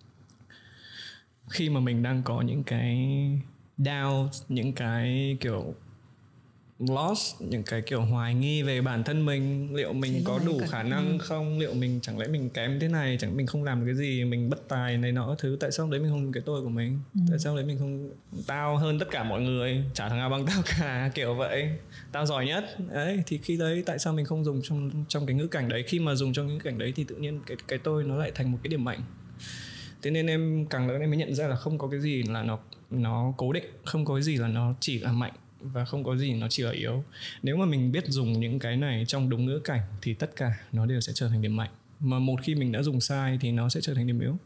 khi mà mình đang có những cái doubt, những cái kiểu lost, những cái kiểu hoài nghi về bản thân mình, liệu mình thế có đủ khả năng ừ. không, liệu mình chẳng lẽ mình kém thế này, chẳng mình không làm được cái gì, mình bất tài này nọ thứ, tại sao đấy mình không dùng cái tôi của mình, ừ. tại sao đấy mình không tao hơn tất cả mọi người, chả thằng nào bằng tao cả, kiểu vậy, tao giỏi nhất đấy. Thì khi đấy tại sao mình không dùng trong trong cái ngữ cảnh đấy? Khi mà dùng trong ngữ cảnh đấy thì tự nhiên cái cái tôi nó lại thành một cái điểm mạnh. Thế nên em càng lớn em mới nhận ra là không có cái gì là nó nó cố định, không có cái gì là nó chỉ là mạnh và không có gì nó chỉ là yếu. Nếu mà mình biết dùng những cái này trong đúng ngữ cảnh thì tất cả nó đều sẽ trở thành điểm mạnh. Mà một khi mình đã dùng sai thì nó sẽ trở thành điểm yếu.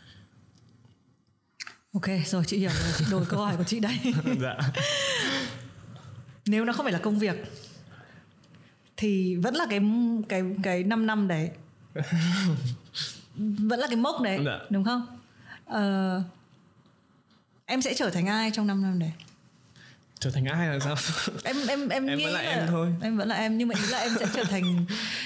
Ok, rồi chị hiểu rồi, chị đổi câu hỏi của chị đây. Dạ. Nếu nó không phải là công việc thì vẫn là cái cái cái năm năm đấy. Vẫn là cái mốc đấy, dạ. đúng không? Ờ, em sẽ trở thành ai trong năm năm đấy? Trở thành ai là sao? Em em em, em nghĩ vẫn là, là em thôi. Em vẫn là em, nhưng mà ý là em sẽ trở thành.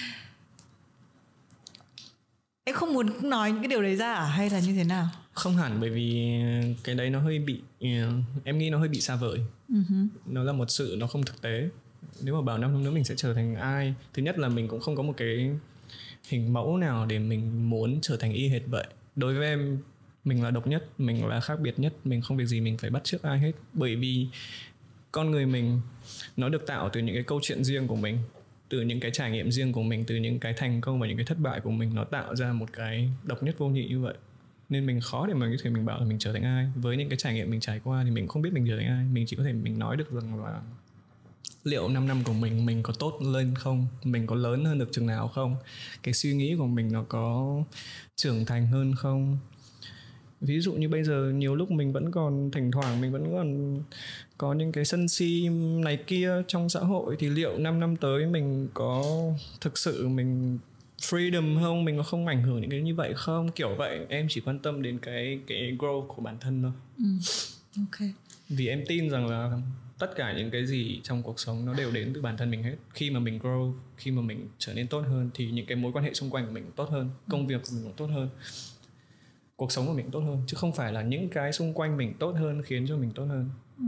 Em không muốn nói những cái điều đấy ra à? Hay là như thế nào? Không hẳn, bởi vì cái đấy nó hơi bị, em nghĩ nó hơi bị xa vời. Uh-huh. Nó là một sự nó không thực tế. Nếu mà bảo năm năm nữa mình sẽ trở thành ai, thứ nhất là mình cũng không có một cái hình mẫu nào để mình muốn trở thành y hệt vậy. Đối với em, mình là độc nhất, mình là khác biệt nhất, mình không việc gì mình phải bắt chước ai hết. Bởi vì con người mình nó được tạo từ những cái câu chuyện riêng của mình, từ những cái trải nghiệm riêng của mình, từ những cái thành công và những cái thất bại của mình, nó tạo ra một cái độc nhất vô nhị như vậy. Nên mình khó để mà có thể mình bảo là mình trở thành ai. Với những cái trải nghiệm mình trải qua thì mình không biết mình trở thành ai. Mình chỉ có thể mình nói được rằng là liệu năm năm của mình mình có tốt lên không, mình có lớn hơn được chừng nào không, cái suy nghĩ của mình nó có trưởng thành hơn không. Ví dụ như bây giờ nhiều lúc mình vẫn còn thỉnh thoảng mình vẫn còn có những cái sân si này kia trong xã hội, thì liệu năm năm tới mình có thực sự mình freedom không, mình có không ảnh hưởng những cái như vậy không, kiểu vậy. Em chỉ quan tâm đến cái cái growth của bản thân thôi. ừ. Ok. Vì em tin rằng là tất cả những cái gì trong cuộc sống nó đều đến từ bản thân mình hết. Khi mà mình grow, khi mà mình trở nên tốt hơn thì những cái mối quan hệ xung quanh của mình cũng tốt hơn, công việc của mình cũng tốt hơn, cuộc sống của mình tốt hơn, chứ không phải là những cái xung quanh mình tốt hơn khiến cho mình tốt hơn. ừ.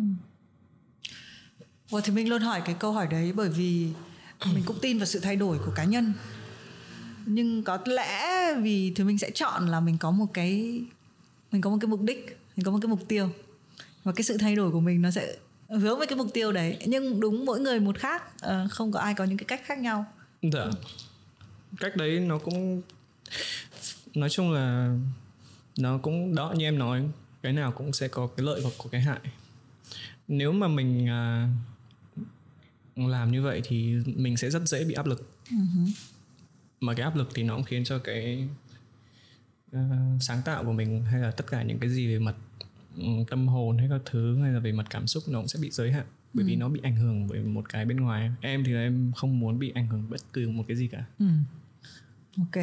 Ủa, thì mình luôn hỏi cái câu hỏi đấy bởi vì mình cũng tin vào sự thay đổi của cá nhân. Nhưng có lẽ vì thì mình sẽ chọn là mình có một cái mình có một cái mục đích, mình có một cái mục tiêu, và cái sự thay đổi của mình nó sẽ hướng với cái mục tiêu đấy. Nhưng đúng, mỗi người một khác, không có ai có những cái cách khác nhau. Dạ. Cách đấy nó cũng, nói chung là nó cũng đó, như em nói, cái nào cũng sẽ có cái lợi và có cái hại. Nếu mà mình à, làm như vậy thì mình sẽ rất dễ bị áp lực. uh-huh. Mà cái áp lực thì nó cũng khiến cho cái uh, sáng tạo của mình, hay là tất cả những cái gì về mặt um, tâm hồn hay các thứ, hay là về mặt cảm xúc, nó cũng sẽ bị giới hạn. Bởi ừ. vì nó bị ảnh hưởng bởi một cái bên ngoài. Em thì là em không muốn bị ảnh hưởng bất cứ một cái gì cả. ừ. Ok.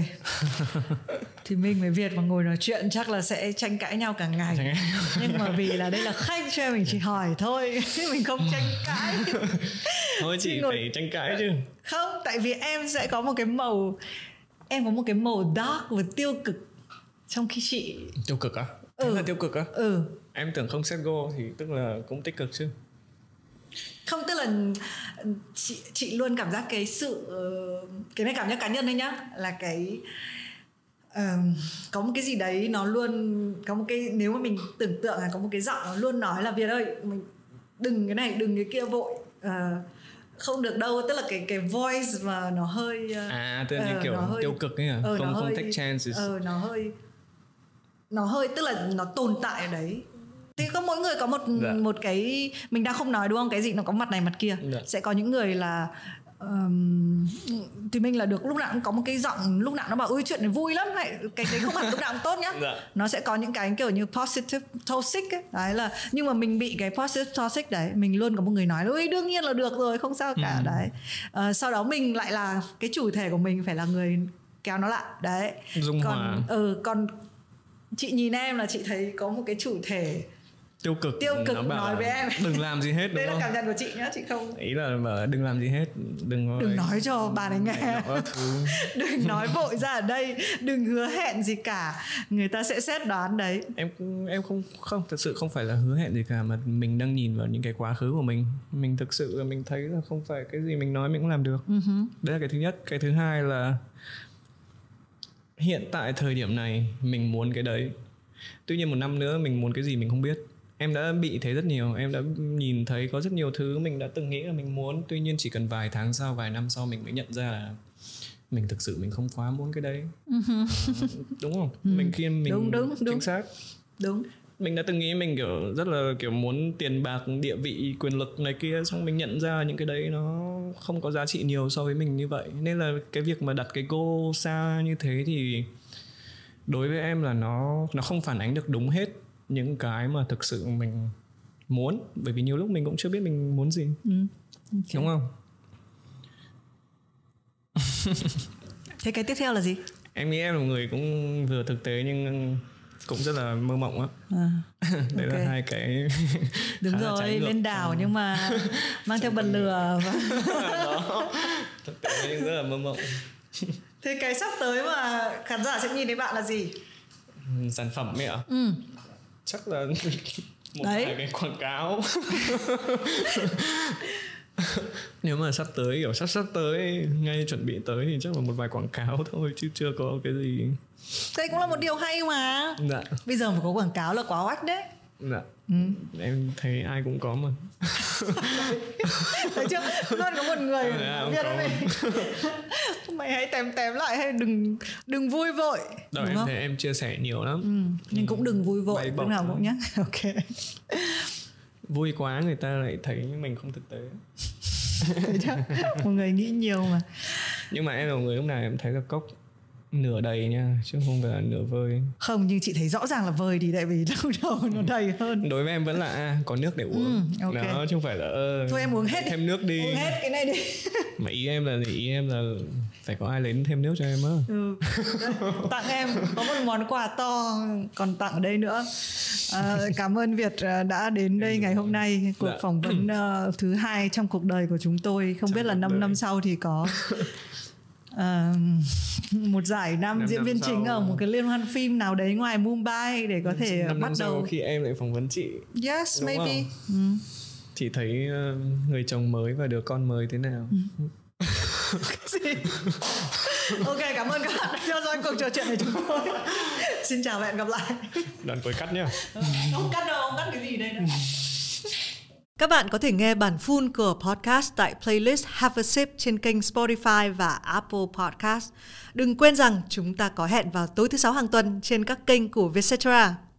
Thì mình với Việt mà ngồi nói chuyện chắc là sẽ tranh cãi nhau cả ngày. Nhưng mà vì là đây là khách cho mình chỉ hỏi thôi. Mình không tranh cãi. Thôi chị ngồi... phải tranh cãi chứ. Không, tại vì em sẽ có một cái màu, em có một cái màu dark và tiêu cực. Trong khi chị... Tiêu cực á? Thế ừ. là tiêu cực á? Ừ. Em tưởng không set goal thì tức là cũng tích cực chứ. Không, tức là chị, chị luôn cảm giác cái sự, cái này cảm giác cá nhân thôi nhá, là cái uh, có một cái gì đấy nó luôn có một cái, nếu mà mình tưởng tượng là có một cái giọng nó luôn nói là Việt ơi, mình đừng cái này đừng cái kia vội, uh, không được đâu, tức là cái cái voice mà nó hơi uh, à tức là như uh, kiểu hơi, tiêu cực ấy à, uh, không không hơi, take chances. uh, nó hơi nó hơi tức là nó tồn tại ở đấy. Thì có mỗi người có một dạ. một cái, mình đang không nói đúng không, cái gì nó có mặt này mặt kia. Dạ. Sẽ có những người là um, thì mình là được lúc nào cũng có một cái giọng lúc nào nó bảo ui chuyện này vui lắm, hay cái cái không hẳn lúc nào cũng tốt nhá. Dạ. Nó sẽ có những cái kiểu như positive toxic ấy, đấy là, nhưng mà mình bị cái positive toxic đấy, mình luôn có một người nói ui đương nhiên là được rồi, không sao cả. ừ. Đấy, uh, sau đó mình lại là cái chủ thể của mình phải là người kéo nó lại đấy. Dung còn hòa. ừ, còn chị nhìn em là chị thấy có một cái chủ thể tiêu cực, tiêu cực nói với em đừng làm gì hết. Đấy là cảm nhận của chị nhá, chị không, ý là mà đừng làm gì hết, đừng đừng nói cho bà này nghe, đừng nói vội ra ở đây, đừng hứa hẹn gì cả, người ta sẽ xét đoán đấy. Em em không không thật sự không phải là hứa hẹn gì cả, mà mình đang nhìn vào những cái quá khứ của mình, mình thực sự là mình thấy là không phải cái gì mình nói mình cũng làm được. Uh-huh. Đấy là cái thứ nhất. Cái thứ hai là hiện tại thời điểm này mình muốn cái đấy, tuy nhiên một năm nữa mình muốn cái gì mình không biết. Em đã bị thế rất nhiều, em đã nhìn thấy có rất nhiều thứ mình đã từng nghĩ là mình muốn, tuy nhiên chỉ cần vài tháng sau, vài năm sau mình mới nhận ra là mình thực sự mình không quá muốn cái đấy. uh, đúng không? uh, mình khi mình đúng, đúng, chính đúng. xác đúng. Mình đã từng nghĩ mình kiểu rất là kiểu muốn tiền bạc, địa vị, quyền lực này kia, xong mình nhận ra những cái đấy nó không có giá trị nhiều so với mình như vậy. Nên là cái việc mà đặt cái goal xa như thế thì đối với em là nó nó không phản ánh được đúng hết những cái mà thực sự mình muốn, bởi vì nhiều lúc mình cũng chưa biết mình muốn gì. ừ. Okay. Đúng không? Thế cái tiếp theo là gì? Em nghĩ em là một người cũng vừa thực tế nhưng cũng rất là mơ mộng á. À, đấy okay. Là hai cái đúng rồi, lên đảo ừ. nhưng mà mang theo bật lửa và... đó, thực tế nhưng rất là mơ mộng. Thế cái sắp tới mà khán giả sẽ nhìn thấy bạn là gì? Sản phẩm ấy ạ? ừ. Chắc là một đấy. Vài cái quảng cáo. Nếu mà sắp tới kiểu sắp sắp tới ngay chuẩn bị tới thì chắc là một vài quảng cáo thôi, chứ chưa có cái gì. Đây cũng là một điều hay mà. Dạ. Bây giờ mà có quảng cáo là quá oách đấy. Dạ. ừ. Em thấy ai cũng có mà. Thấy chưa? Luôn có một người à, biết đấy mày. Mày hãy tém tém lại, hay đừng đừng vui vội. Đó, em thấy em chia sẻ nhiều lắm. ừ. Nhưng cũng đừng vui vội lúc nào cũng nhá. Ok. Vui quá người ta lại thấy mình không thực tế. Thấy chưa? Một người nghĩ nhiều mà. Nhưng mà em là một người lúc nào em thấy là cốc nửa đầy nha, chứ không phải là nửa vơi. Không, nhưng chị thấy rõ ràng là vơi đi, tại vì lúc đầu nó đầy hơn. Đối với em vẫn là à, có nước để uống. ừ, okay. Đó, chứ không phải là uh, thôi em uống hết thêm nước đi, uống hết cái này đi. Mà ý em là ý em là phải có ai lấy thêm nước cho em á. ừ. Tặng em có một món quà to còn tặng ở đây nữa. À, cảm ơn Việt đã đến đây ngày hôm nay. Cuộc dạ. phỏng vấn uh, thứ hai trong cuộc đời của chúng tôi. Không trong biết là năm năm sau thì có Uh, một giải nam, nam diễn năm viên sau... chính ở một cái liên hoan phim nào đấy ngoài Mumbai để có thể năm bắt năm đầu sau khi em lại phỏng vấn chị. Yes, đúng maybe. ừ. Chị thấy uh, người chồng mới và đứa con mới thế nào? ừ. Ok, cảm ơn các bạn đã theo dõi cuộc trò chuyện của chúng tôi. Xin chào và hẹn gặp lại. Đoạn cuối cắt nhá. Không cắt đâu, không cắt cái gì đây đâu. Các bạn có thể nghe bản full của podcast tại playlist Have a Sip trên kênh Spotify và Apple Podcast. Đừng quên rằng chúng ta có hẹn vào tối thứ sáu hàng tuần trên các kênh của Vietcetera.